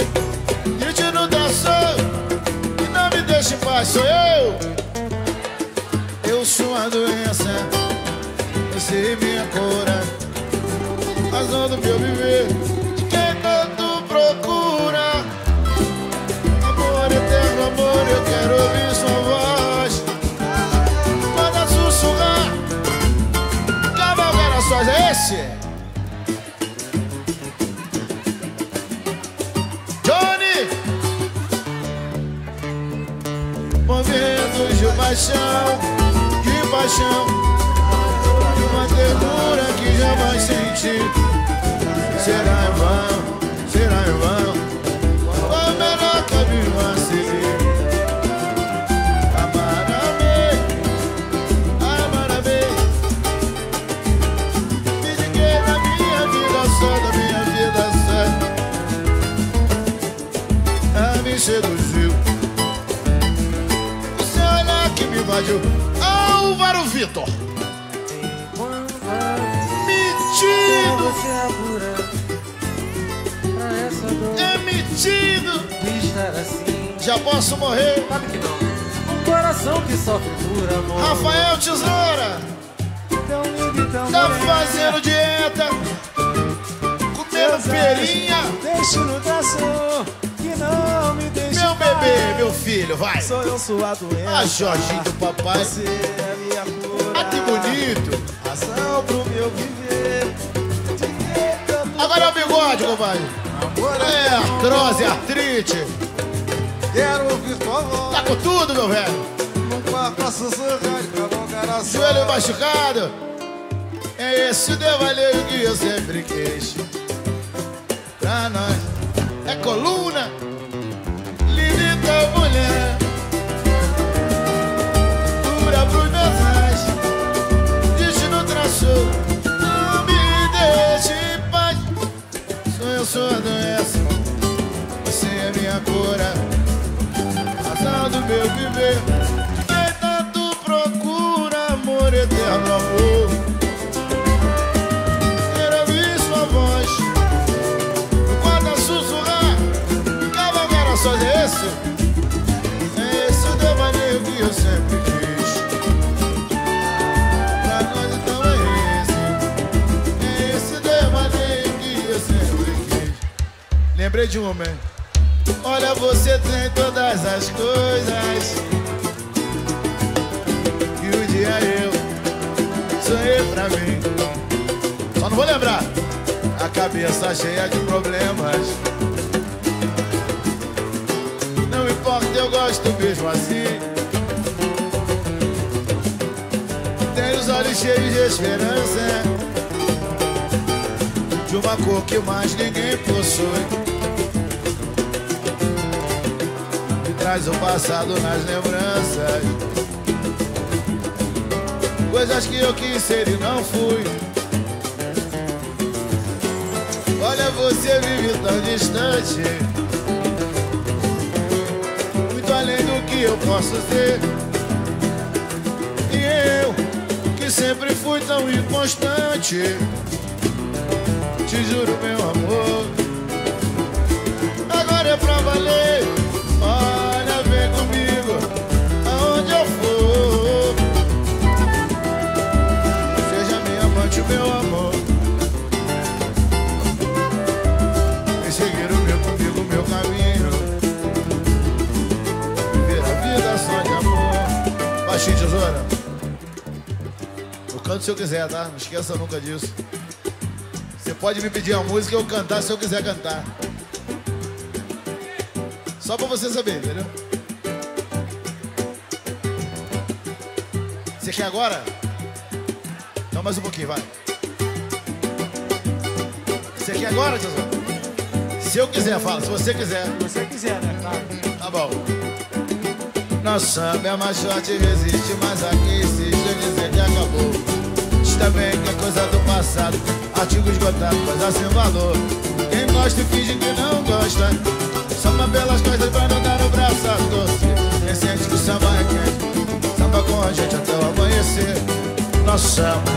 E não me deixe em paz, sou eu. Eu sou a doença, você é minha cura, razão do meu viver, de quem tanto procura. Amor eterno, amor, eu quero ouvir sua voz. Manda sussurrar, cavalgar as suas. É esse? Momentos de paixão, de paixão, uma ternura que jamais senti. Será em vão, será em vão, o melhor caminho a seguir. Amar-me, amar-me, me diga da minha vida só, da minha vida só. Ela me seduziu. Invadiu. Álvaro Vitor. Metido. É metido. Já posso morrer. Sabe que não. Um coração que sofre por amor. Rafael Tesoura. Tão lindo e tão tá morena. fazendo dieta, comendo perinha. Deixa no coração que não me deixa. Meu bebê, meu filho, vai. Sou eu sua doença. Ah, Jorginho do papai. Você é minha cura. Ah, que bonito. Razão pro meu viver. Agora é o bigode, compadre. É, artrose, artrite. Quero ouvir tua voz. Tá com tudo, meu velho. Nunca posso sussurrar de cavalgar a sua. Joelho machucado. É esse o devaneio que eu sempre quis. Pra nós é coluna. Linda mulher, cura pros meus pais. Destino traçou, não me deixe em paz. Sou eu, sou a doença, você é minha cura, razão do meu viver. Quem tanto procura amor eterno, amor. Quero ouvir sua voz, guarda sussurrar. Lembrei de uma, hein? Olha, você tem todas as coisas que um dia eu sonhei pra mim. Só não vou lembrar. A cabeça cheia de problemas. Não importa, eu gosto mesmo assim. Tenho os olhos cheios de esperança, de uma cor que mais ninguém possui. Me traz o passado nas lembranças, coisas que eu quis ser e não fui. Olha, você vive tão distante, muito além do que eu posso ser. E eu, que sempre fui tão inconstante, te juro, meu amor, agora é pra valer. Olha, vem comigo, aonde eu for. Seja minha amante, meu amor. Vem seguir o meu comigo, meu caminho. Viver a vida só de amor. Baixinho, tesoura. Eu canto se eu quiser, tá? Não esqueça nunca disso. Você pode me pedir uma música e eu cantar se eu quiser cantar. Só pra você saber, entendeu? Você quer agora? Então mais um pouquinho, vai. Você quer agora, tesouro? Se eu quiser, fala. Se você quiser. Se você quiser, né? Claro. Tá bom. Nosso samba é mais forte, resiste, mas aqui insiste em dizer que acabou. Está bem que é coisa do passado, artigo esgotado, coisa sem valor. Quem gosta e finge que não gosta, samba pelas costas pra não dar o braço a torcer. Quem sente que o samba é quente, samba com a gente até o amanhecer. Nosso samba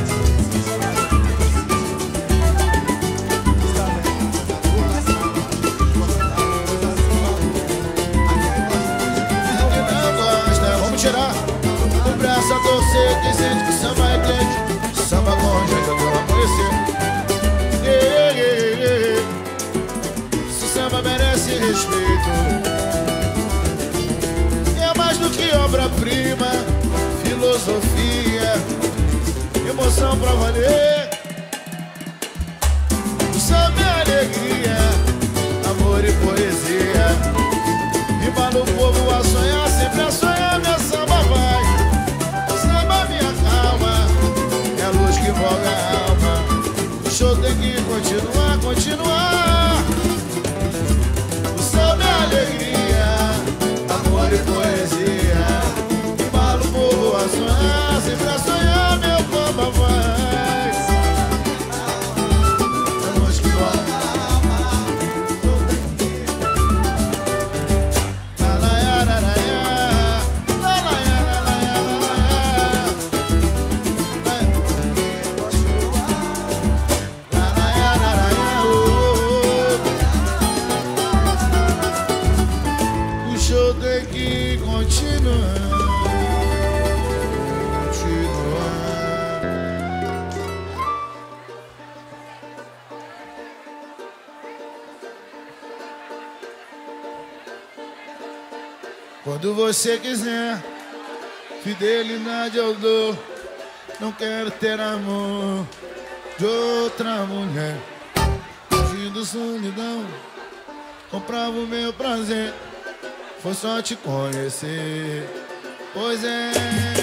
que não gosta, vamos tirar o braço a torcer. Quem sente que o samba é quente, samba com a gente até o amanhecer. Yeah, yeah, yeah. Se o samba merece respeito, é mais do que obra-prima, filosofia, emoção pra valer. O samba é alegria, amor e poesia. Rima no povo a sonhar, sempre a sonhar, minha samba vai. O samba me acalma, é a luz que voga a alma. O show tem que continuar, continuar. O samba é alegria, amor e poesia. Rima no povo a sonhar, sempre a sonhar, meu samba vai. É a luz que voga a alma. O show tem que continuar, continuar. Quando você quiser, fidelidade eu dou. Não quero ter amor de outra mulher. Fugindo solidão, comprava o meu prazer. Foi só te conhecer, pois é.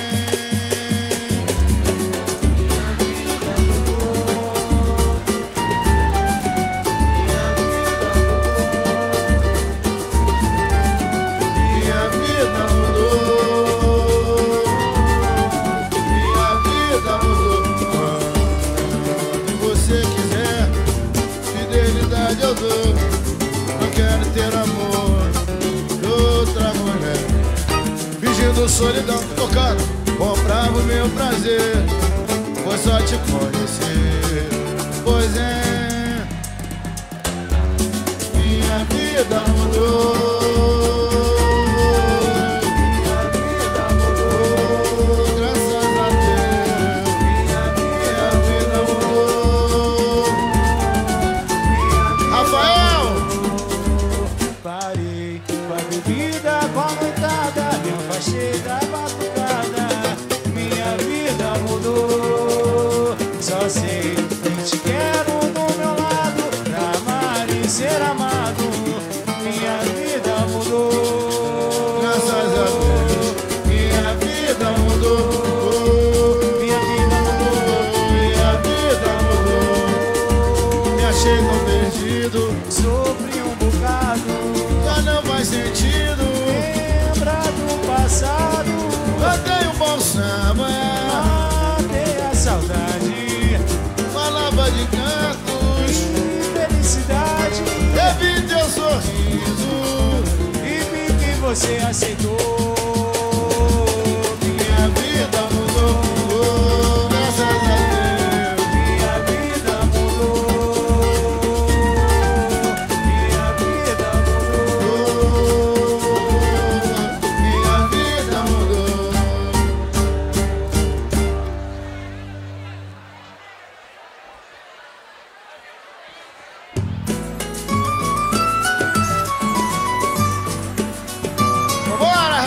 Minha vida mudou, minha vida mudou. Se você quiser, fidelidade eu dou. Não quero ter amor de outra mulher. Fingindo solidão, tocando, comprava o meu prazer. Foi só te conhecer, pois é. Minha vida mudou. de ser amado, minha vida mudou. Graças a Deus, minha vida mudou. Minha vida mudou, Minha vida mudou. Me achei tão perdido, sofri um bocado, já não faz sentido. lembra do passado, Eu tenho um bom samba, matei a saudade, falava de cantos, felicidade, revi teu sorriso. e vi que você aceitou. Minha vida mudou, graças a Deus. Minha vida mudou, minha vida mudou. Minha vida mudou. Vambora!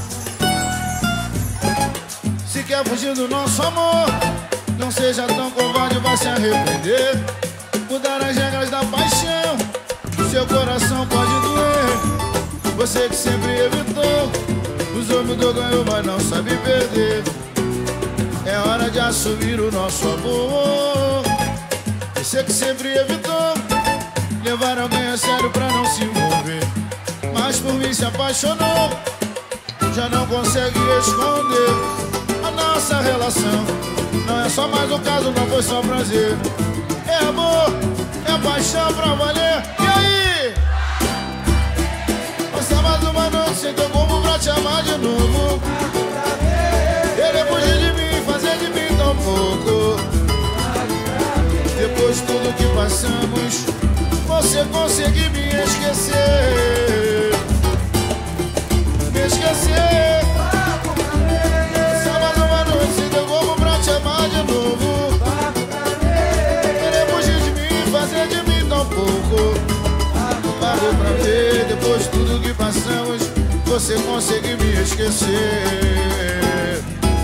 Se quer fugir do nosso amor, não seja tão covarde, vai se arrepender. Mudar as regras da paixão, seu coração pode doer. Você que sempre evitou, usou, mudou, ganhou, mas não sabe perder. É hora de assumir o nosso amor. Você que sempre evitou levar alguém a sério pra não se envolver, mas por mim se apaixonou, já não consegue esconder a nossa relação. Não é só mais um caso, não foi só prazer. É amor, é paixão pra valer. E aí? Passar mais uma noite sem teu corpo pra te amar de novo. Querer fugir de mim, fazer de mim tão pouco. Depois de tudo que passamos, você conseguir me esquecer. Me esquecer. Passar mais uma noite sem teu corpo pra te amar de novo. Querer fugir de mim, fazer de mim tão pouco. Parou pra ver, depois de tudo que passamos, você conseguir me esquecer.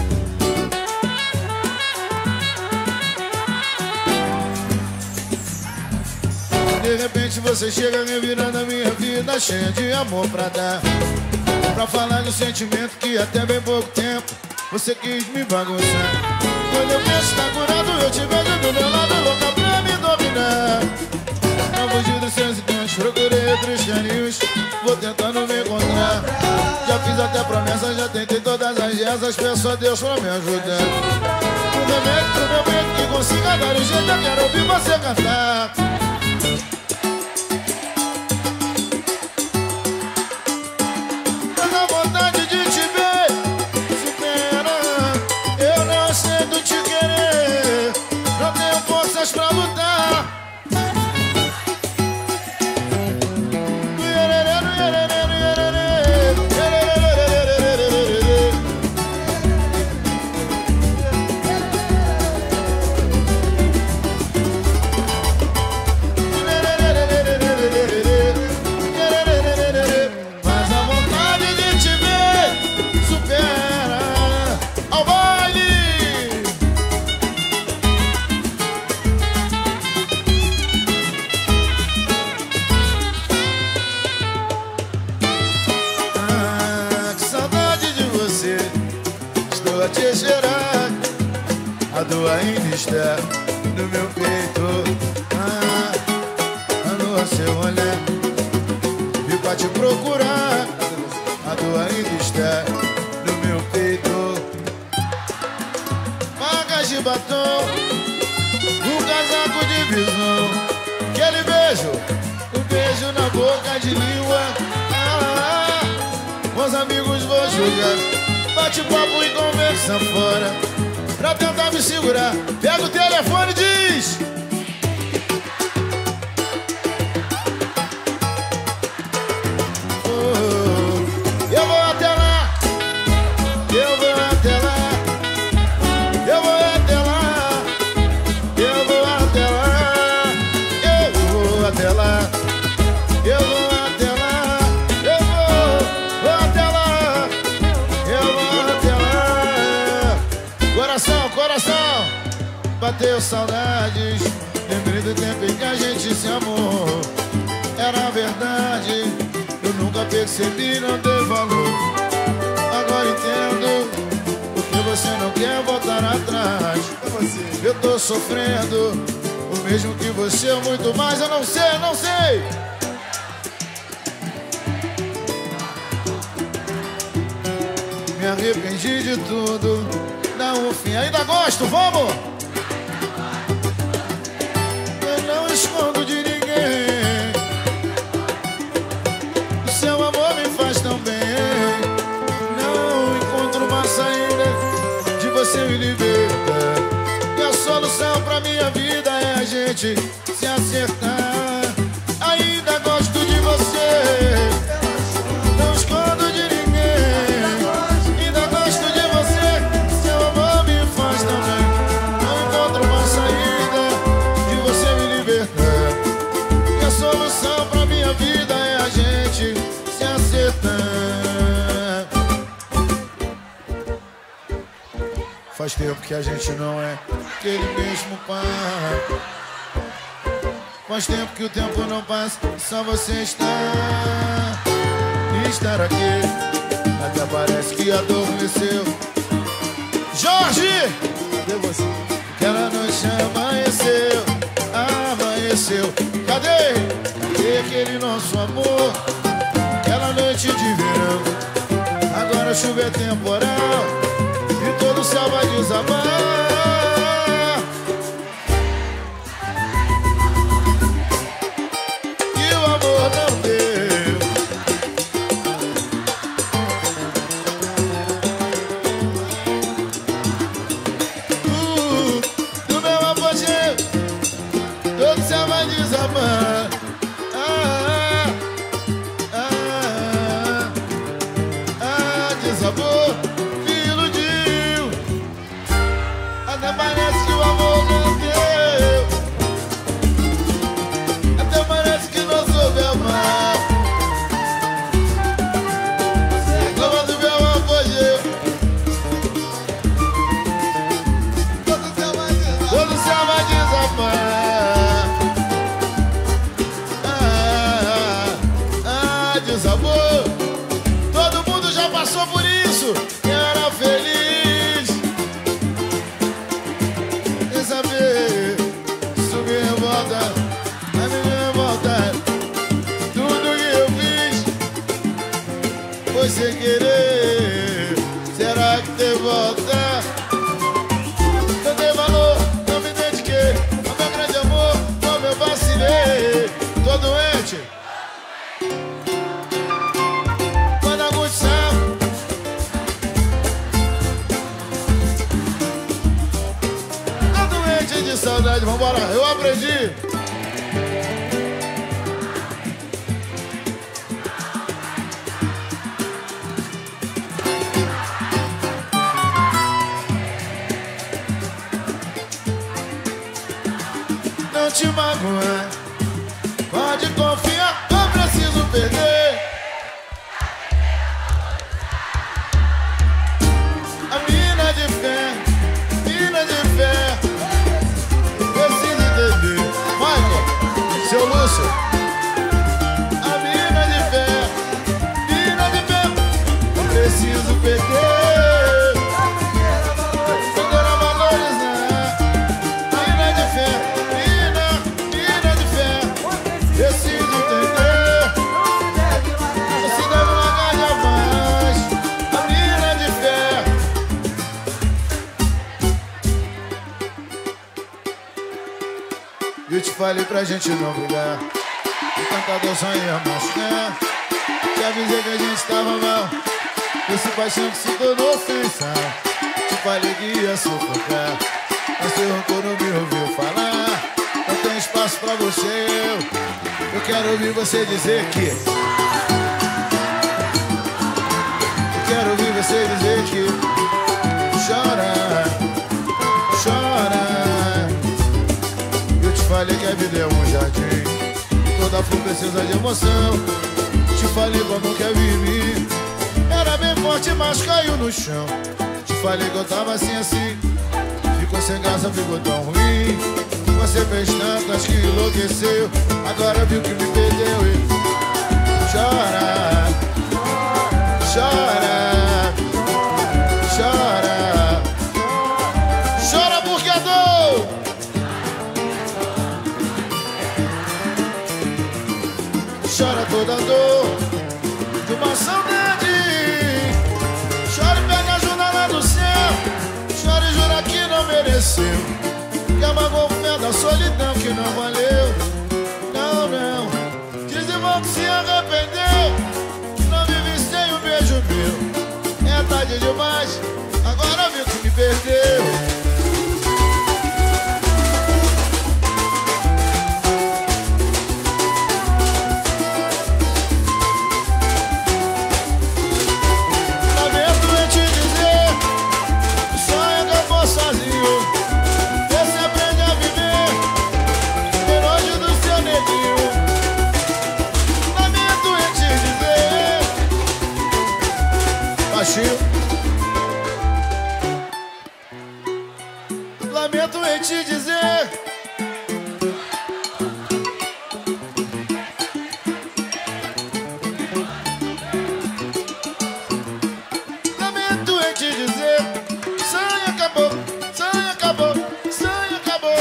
De repente você chega revirando a minha vida, cheia de amor pra dar, pra falar de um sentimento que até bem pouco tempo você quis me bagunçar. Quando eu penso tá curado, eu te vejo do meu lado, louca pra me dominar. Não fugi dos seus encantos, procurei outros carinhos, vou tentando me encontrar. Já fiz até promessas, já tentei todas as rezas, peço a Deus pra me ajudar. Um remédio pro meu peito que consiga dar um jeito, eu quero ouvir você cantar. Mas a vontade de te ver supera, eu não aceito te querer, não tenho forças pra lutar. Mas a vontade de te ver supera ao baile. Ah, que saudade de você, estou a te esperar. A dor ainda está no meu peito. Ah, no seu olhar, vi pra te procurar. A dor ainda está no meu peito. Marcas de batom, um casaco de visão, aquele beijo, um beijo na boca de língua. Ah, meus amigos vou jogar, bate papo e conversa fora, pra tentar me segurar. Pega o telefone e diz: oh, eu vou até lá, eu vou até lá, eu vou até lá, eu vou até lá, eu vou até lá, eu vou até lá, eu vou, vou até lá, eu vou até lá. Coração, coração, bateu saudades, lembrei do tempo em que a gente se amou. percebi, não dei valor. Agora entendo porque você não quer voltar atrás. Eu tô sofrendo o mesmo que você, ou muito mais. Eu não sei, eu não sei. Me arrependi de tudo. Dá um fim, ainda gosto, vamos! Eu não escondo de ninguém. O seu amor me faz tão bem. Não encontro uma saída de você me liberta. E a solução pra minha vida é a gente se acertar. Ainda gosto de você. Não escondo de ninguém. Ainda gosto de você. Seu amor me faz tão bem. Não encontro uma saída de você me libertar. E a solução pra minha vida é a gente se acertar. Faz tempo que a gente não é aquele mesmo pai. Faz tempo que o tempo não passa, só você está. E estar aqui até parece que adormeceu. Jorge! Cadê você? Aquela noite amanheceu, amanheceu. Cadê? Cadê aquele nosso amor? Aquela noite de verão. Agora a chuva é temporal e todo o céu vai desabar. E o amor não deu. Uh, do meu apogeu, todo o céu vai desabar. Ah, ah, ah, ah, desabou. Até parece que o amor não deu. Até parece que não soube amar. Você reclama do meu apogeu. Todo o céu vai desabar. Todo o céu vai desabar. Ah, ah, desabou. Todo mundo já passou por isso e era feliz. Saber, isso me revolta, a me revolta. Tudo que eu fiz foi sem querer. Será que tem volta? Não dei valor, não me dediquei ao meu grande amor, como eu vacilei. Tô doente quando aguçar. De saudade, vambora, eu aprendi. Não te magoar, pode confiar, não preciso perder. A mina de fé, mina de fé. Michael, seu Lúcio. A mina de fé, mina de fé. Não preciso perder, não valorizar. Mina de fé, mina, mina de fé. Preciso entender, não se deve largar jamais. A mina de fé. Eu te falei pra gente não brigar, o cantador só ia machucar. Te avisei que a gente tava mal, esse paixão que se tornou sem sal. Te falei que ia sufocar, mas seu rancor não me ouviu falar. Não tem espaço pra você, eu, eu quero ouvir você dizer que eu quero ouvir você dizer que chora, chora. Falei que a vida é um jardim, toda flor precisa de emoção. Te falei como que é viver, era bem forte mas caiu no chão. Te falei que eu tava assim assim, ficou sem graça, ficou tão ruim. Você fez tanto, acho que enlouqueceu, agora viu que me perdeu e chora. chora toda dor de uma saudade. Chora e pega ajuda lá do céu. Chora e jura que não mereceu, que amagou o fé da solidão, que não valeu. Não, não, diz irmão que se arrependeu, que não vive sem um beijo meu. É tarde demais, agora viu que me perdeu. Lamento em te dizer, lamento em te dizer, sonho acabou, sonho acabou, sonho acabou.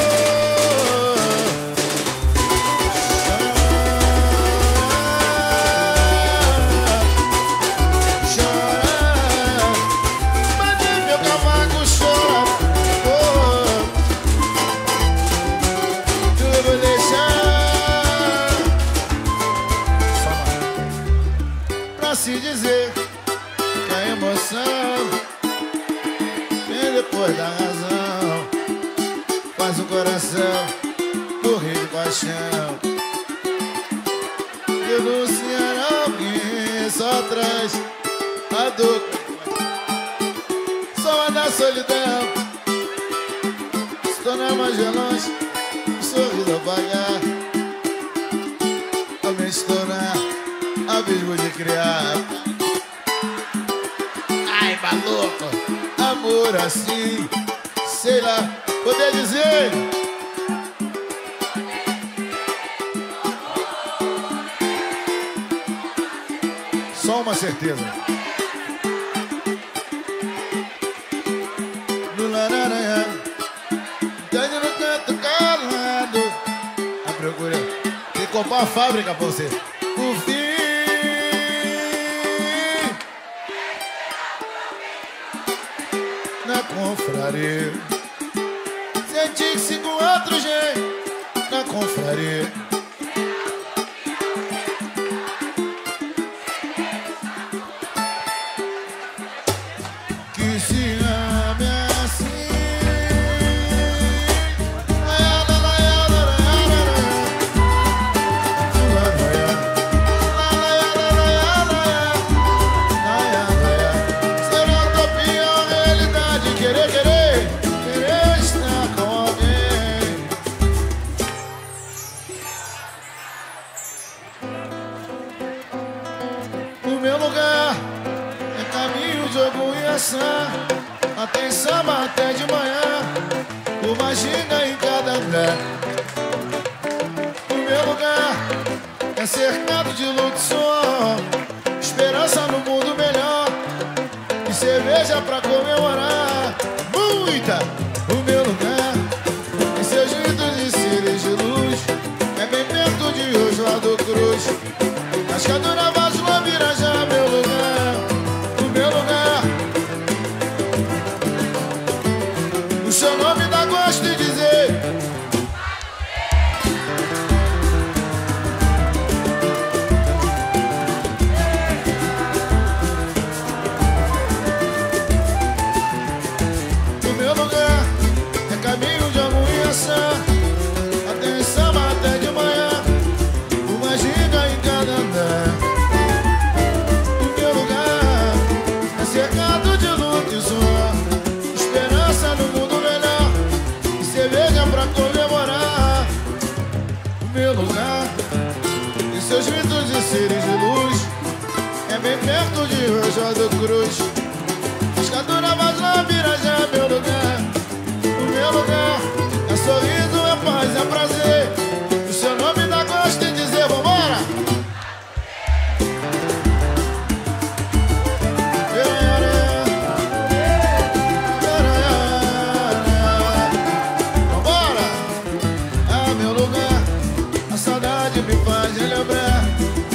Se dizer que a emoção vem depois da razão, faz o coração correr de paixão. Denunciar alguém só traz a dor, só a da solidão. Se tornar mais longe, o sorriso apagar, a mente se tornar abismo de criar. Ai, maluco, amor assim, sei lá, poder dizer. Só uma certeza. No laranha, dando no canto calado, a procura de comprar a fábrica pra você. O fim na confraria, senti-se com outro jeito na confraria. Que se ame assim. Meu lugar é caminho de orgulhação. Até samba até de manhã, uma ginga em cada andar. O meu lugar é cercado de luto e suor, esperança no mundo melhor e cerveja pra comemorar. Muita! O meu lugar em seus gritos de cílios de luz, é bem perto de Oswaldo Cruz, Cascadura, Vaso, Virajá. Meu lugar, o meu lugar, o seu nome dá gosto de dizer. O meu lugar é caminho de harmoniação, até em samba, até de manhã, uma giga em cada andar. Cercado de luto e suor, esperança no mundo melhor e cerveja pra comemorar. O meu lugar e seus gritos de cílios de luz, é bem perto de Oswaldo Cruz, Cascadura, Vaso, Virajá. Meu lugar, o meu lugar é sorriso, é paz, é prazer. O seu nome dá gosto de dizer. Vambora! Me faz relembrar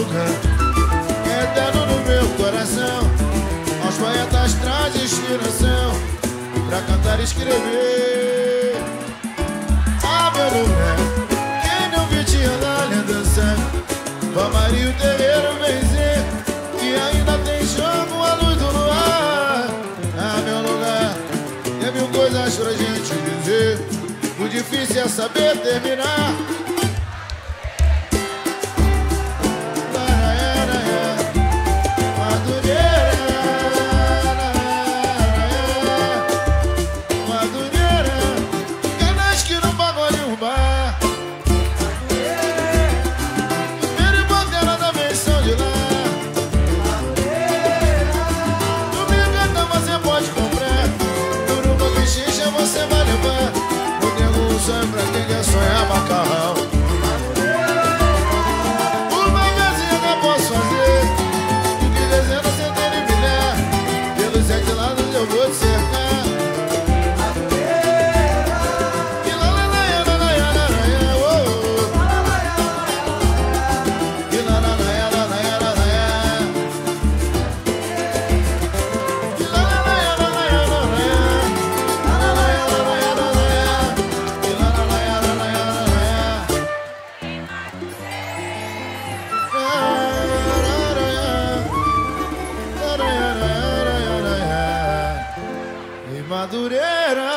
lugar eterno no meu coração. Aos poetas traz inspiração pra cantar e escrever. Ah, meu lugar, quem não viu te andar e dançar, Maria o terreiro vencer, que ainda tem jogo a luz do luar. Ah, meu lugar, tem mil coisas pra gente dizer, o difícil é saber terminar. Pra quem quer sonhar macarrão, uma casinha que eu posso fazer, o que dezena centena e milhar, pelos sete lados eu vou te cercar. E lá lá lá lá lá lá lá oh e lá lá lá lá lá lá lá e lá lá lá lá lá lá Madureira.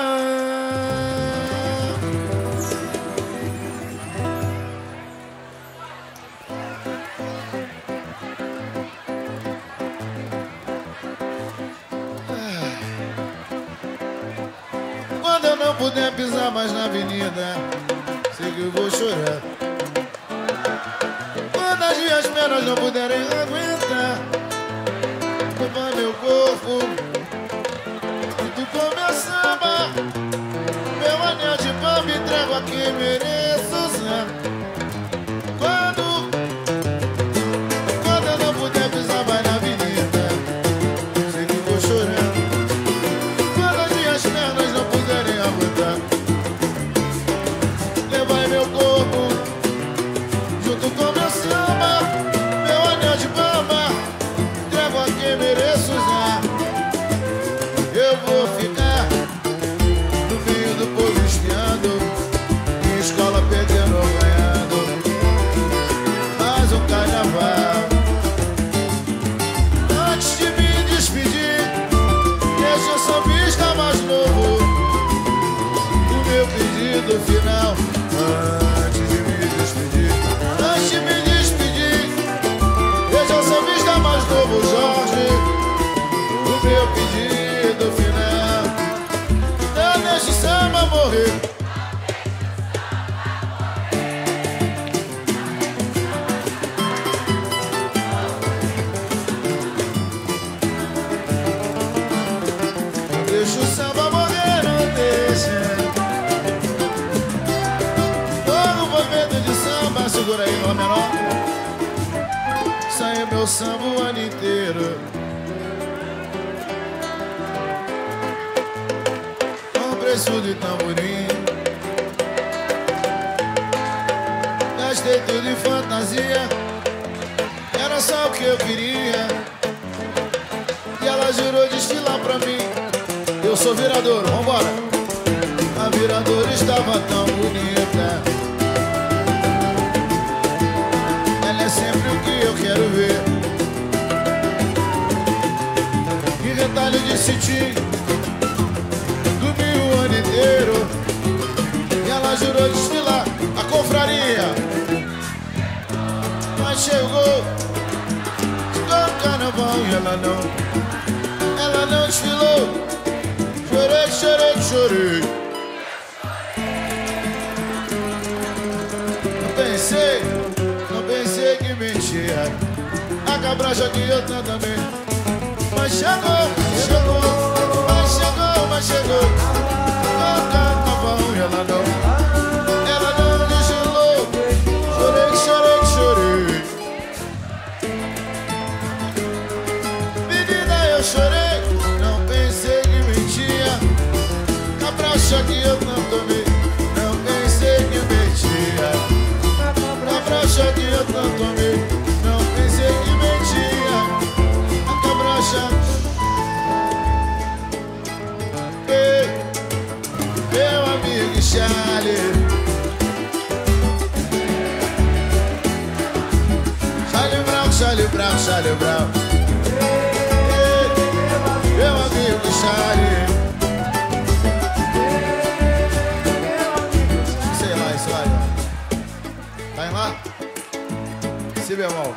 Quando eu não puder pisar mais na avenida, sei que eu vou chorar. Quando as minhas pernas não puderem aguentar, toma meu corpo, tu come a samba, meu anel de pão me entrego a quem mereço usar. Quando, quando eu não puder pisar mais na avenida, sei que vou chorando. Quando as minhas pernas não puderem aguentar, levai meu corpo, junto com meu samba, meu anel de bamba, entrego a quem mereço usar. Eu vou ficar no meio do povo espiando, em escola perdendo ou ganhando, mais um carnaval. Antes de me despedir, deixa o sambista mais novo, o meu pedido final. Antes de me despedir, antes de me despedir, deixa o sambista mais novo, Jorge, o meu pedido final. Não deixe o samba morrer. Não deixe o samba morrer, não deixa. Todo movimento de samba, segura aí no menor. Sai meu samba o ano inteiro. Preço de tamborim, gastei tudo em fantasia, era só o que eu queria. E ela jurou destilar pra mim. Eu sou virador, vambora. A viradora estava tão bonita, ela é sempre o que eu quero ver. E retalho de cetim, o ano inteiro. E ela jurou desfilar a confraria, mas chegou, chegou o carnaval e ela não, ela não desfilou. Chorei, chorei, chorei. Não pensei, não pensei que mentia, a cabracha que eu tanto amei. Mas chegou, chegou, mas chegou, mas chegou. Carnaval e ela não, ela não desfilou. Chorei, chorei, chorei. Menina, eu chorei, não pensei que mentia, cabracha que eu tanto amei. Não pensei que mentia, cabracha que eu tanto amei. Não pensei Charlie. Charlie Brown, Charlie Brown, Charlie Brown. Meu amigo Charlie. Sei lá, isso lá. Tá em lá? Si bemol.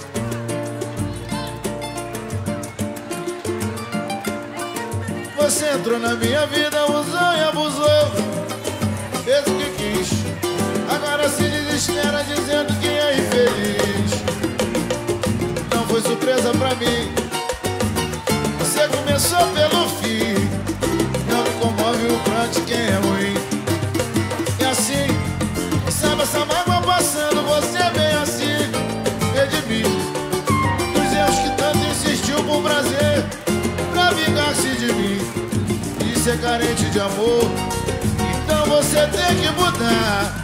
Você entrou na minha vida, usou e abusou, fez o que quis. Agora se desespera dizendo que é infeliz. Não foi surpresa pra mim. Você começou pelo fim. Não me comove o pranto de quem é ruim. E assim, sabe essa mágoa passando, você vem assim redimir dos erros que tanto insistiu por prazer, pra vingar-se de mim e ser carente de amor. Então você tem que mudar.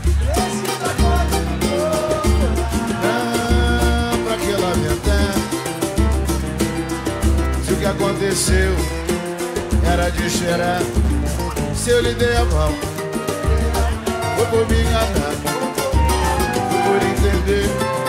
Não, pra que lamentar se o que aconteceu era de cheirar. Se eu lhe dei a mão, foi por me enganar, foi por entender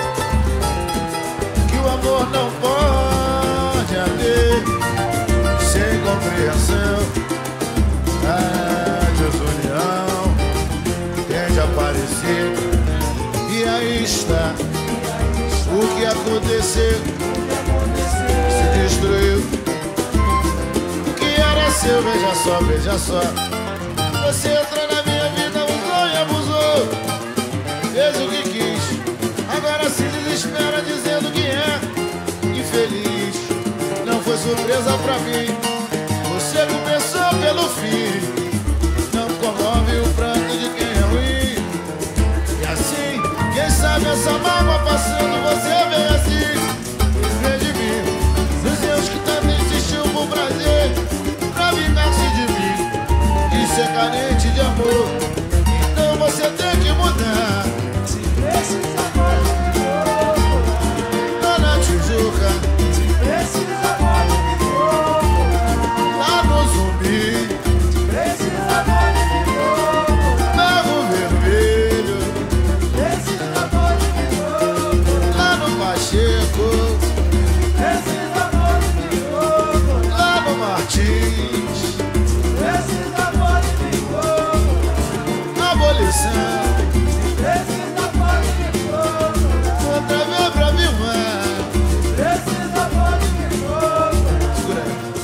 que o amor não pode haver sem compreensão. A desunião tende a aparecer. E aí está o que aconteceu. Se destruiu o que era seu. Veja só, veja só. Você entrou na minha vida, usou e abusou, fez o que quis. Agora se desespera dizendo que é infeliz. Não foi surpresa pra mim. Você começou pelo fim. Não comove o pranto de quem é ruim. E assim, quem sabe essa mágoa passando, você vem assim redimir dos erros que tanto insistiu por prazer, pra vingar-se de mim e ser carente de amor. Então você tem que mudar. Se precisa pode de novo. Dona Tijuca, Se precisa pode de novo. lá no Zumbi, Se precisa pode de novo. Lago Vermelho, Precisa pode de novo. lá no Pacheco, Precisa pode de novo. lá no Martins, Precisa pode de novo. abolição, Precisa pode de novo. outra vez pra Vilmar. Precisa pode de novo. Segura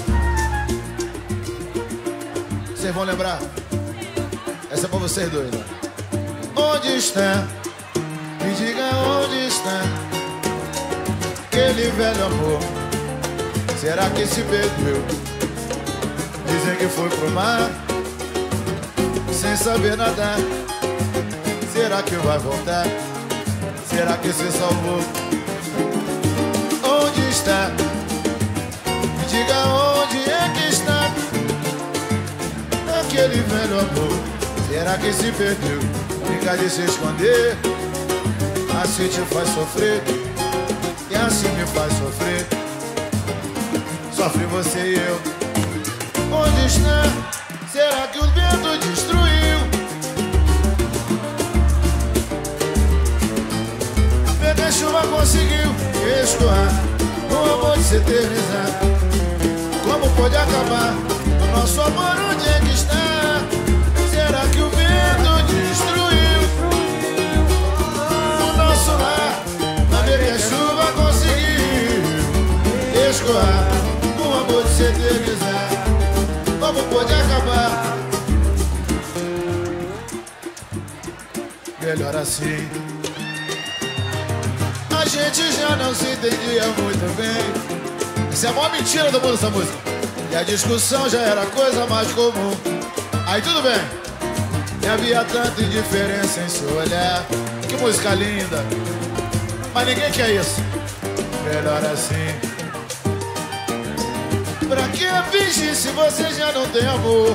aí. Vocês vão lembrar? Essa é pra vocês dois, né? Onde está? Me diga onde está aquele velho amor? Será que se perdeu? Dizem que foi pro mar sem saber nadar. Será que vai voltar? Será que se salvou? Onde está? Me diga onde é que está aquele velho amor? Será que se perdeu? Fica de se esconder, assim te faz sofrer e assim me faz sofrer. Sofre você e eu. Onde está? Será que o vento destruiu? Pega a chuva conseguiu escoar o amor de se eternizar. Como pode acabar o nosso amor? Onde é que está? Será que o vento destruiu o nosso lar? Pra ver que a chuva conseguiu escoar o amor de se eternizar. Como pode acabar? Melhor assim. A gente já não se entendia muito bem. Isso é a maior mentira do mundo, essa música. E a discussão já era coisa mais comum. Aí tudo bem. E havia tanta indiferença em seu olhar. Que música linda. Mas ninguém quer isso. Melhor assim. Pra que fingir se você já não tem amor?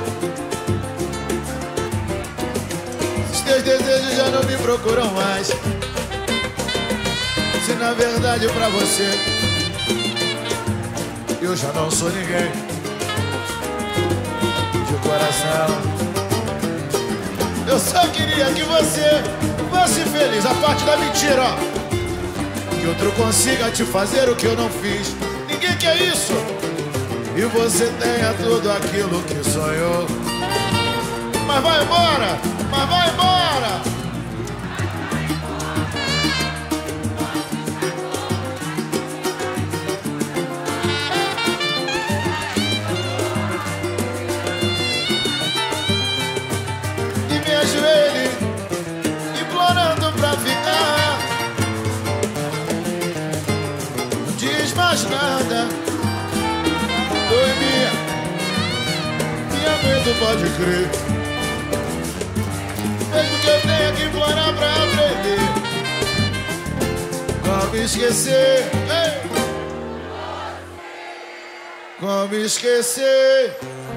Os teus desejos já não me procuram mais. Se na verdade pra você eu já não sou ninguém. De coração Eu só queria que você fosse feliz. A parte da mentira, ó. Que outro consiga te fazer o que eu não fiz. Ninguém quer isso. E você tenha tudo aquilo que sonhou. Mas vai embora, mas vai embora. E me ajoelhe, implorando pra ficar. Não diz mais nada. Oi, minha, minha mãe, tu pode crer. Mesmo que eu tenha que implorar pra aprender. Como esquecer, ei. Como esquecer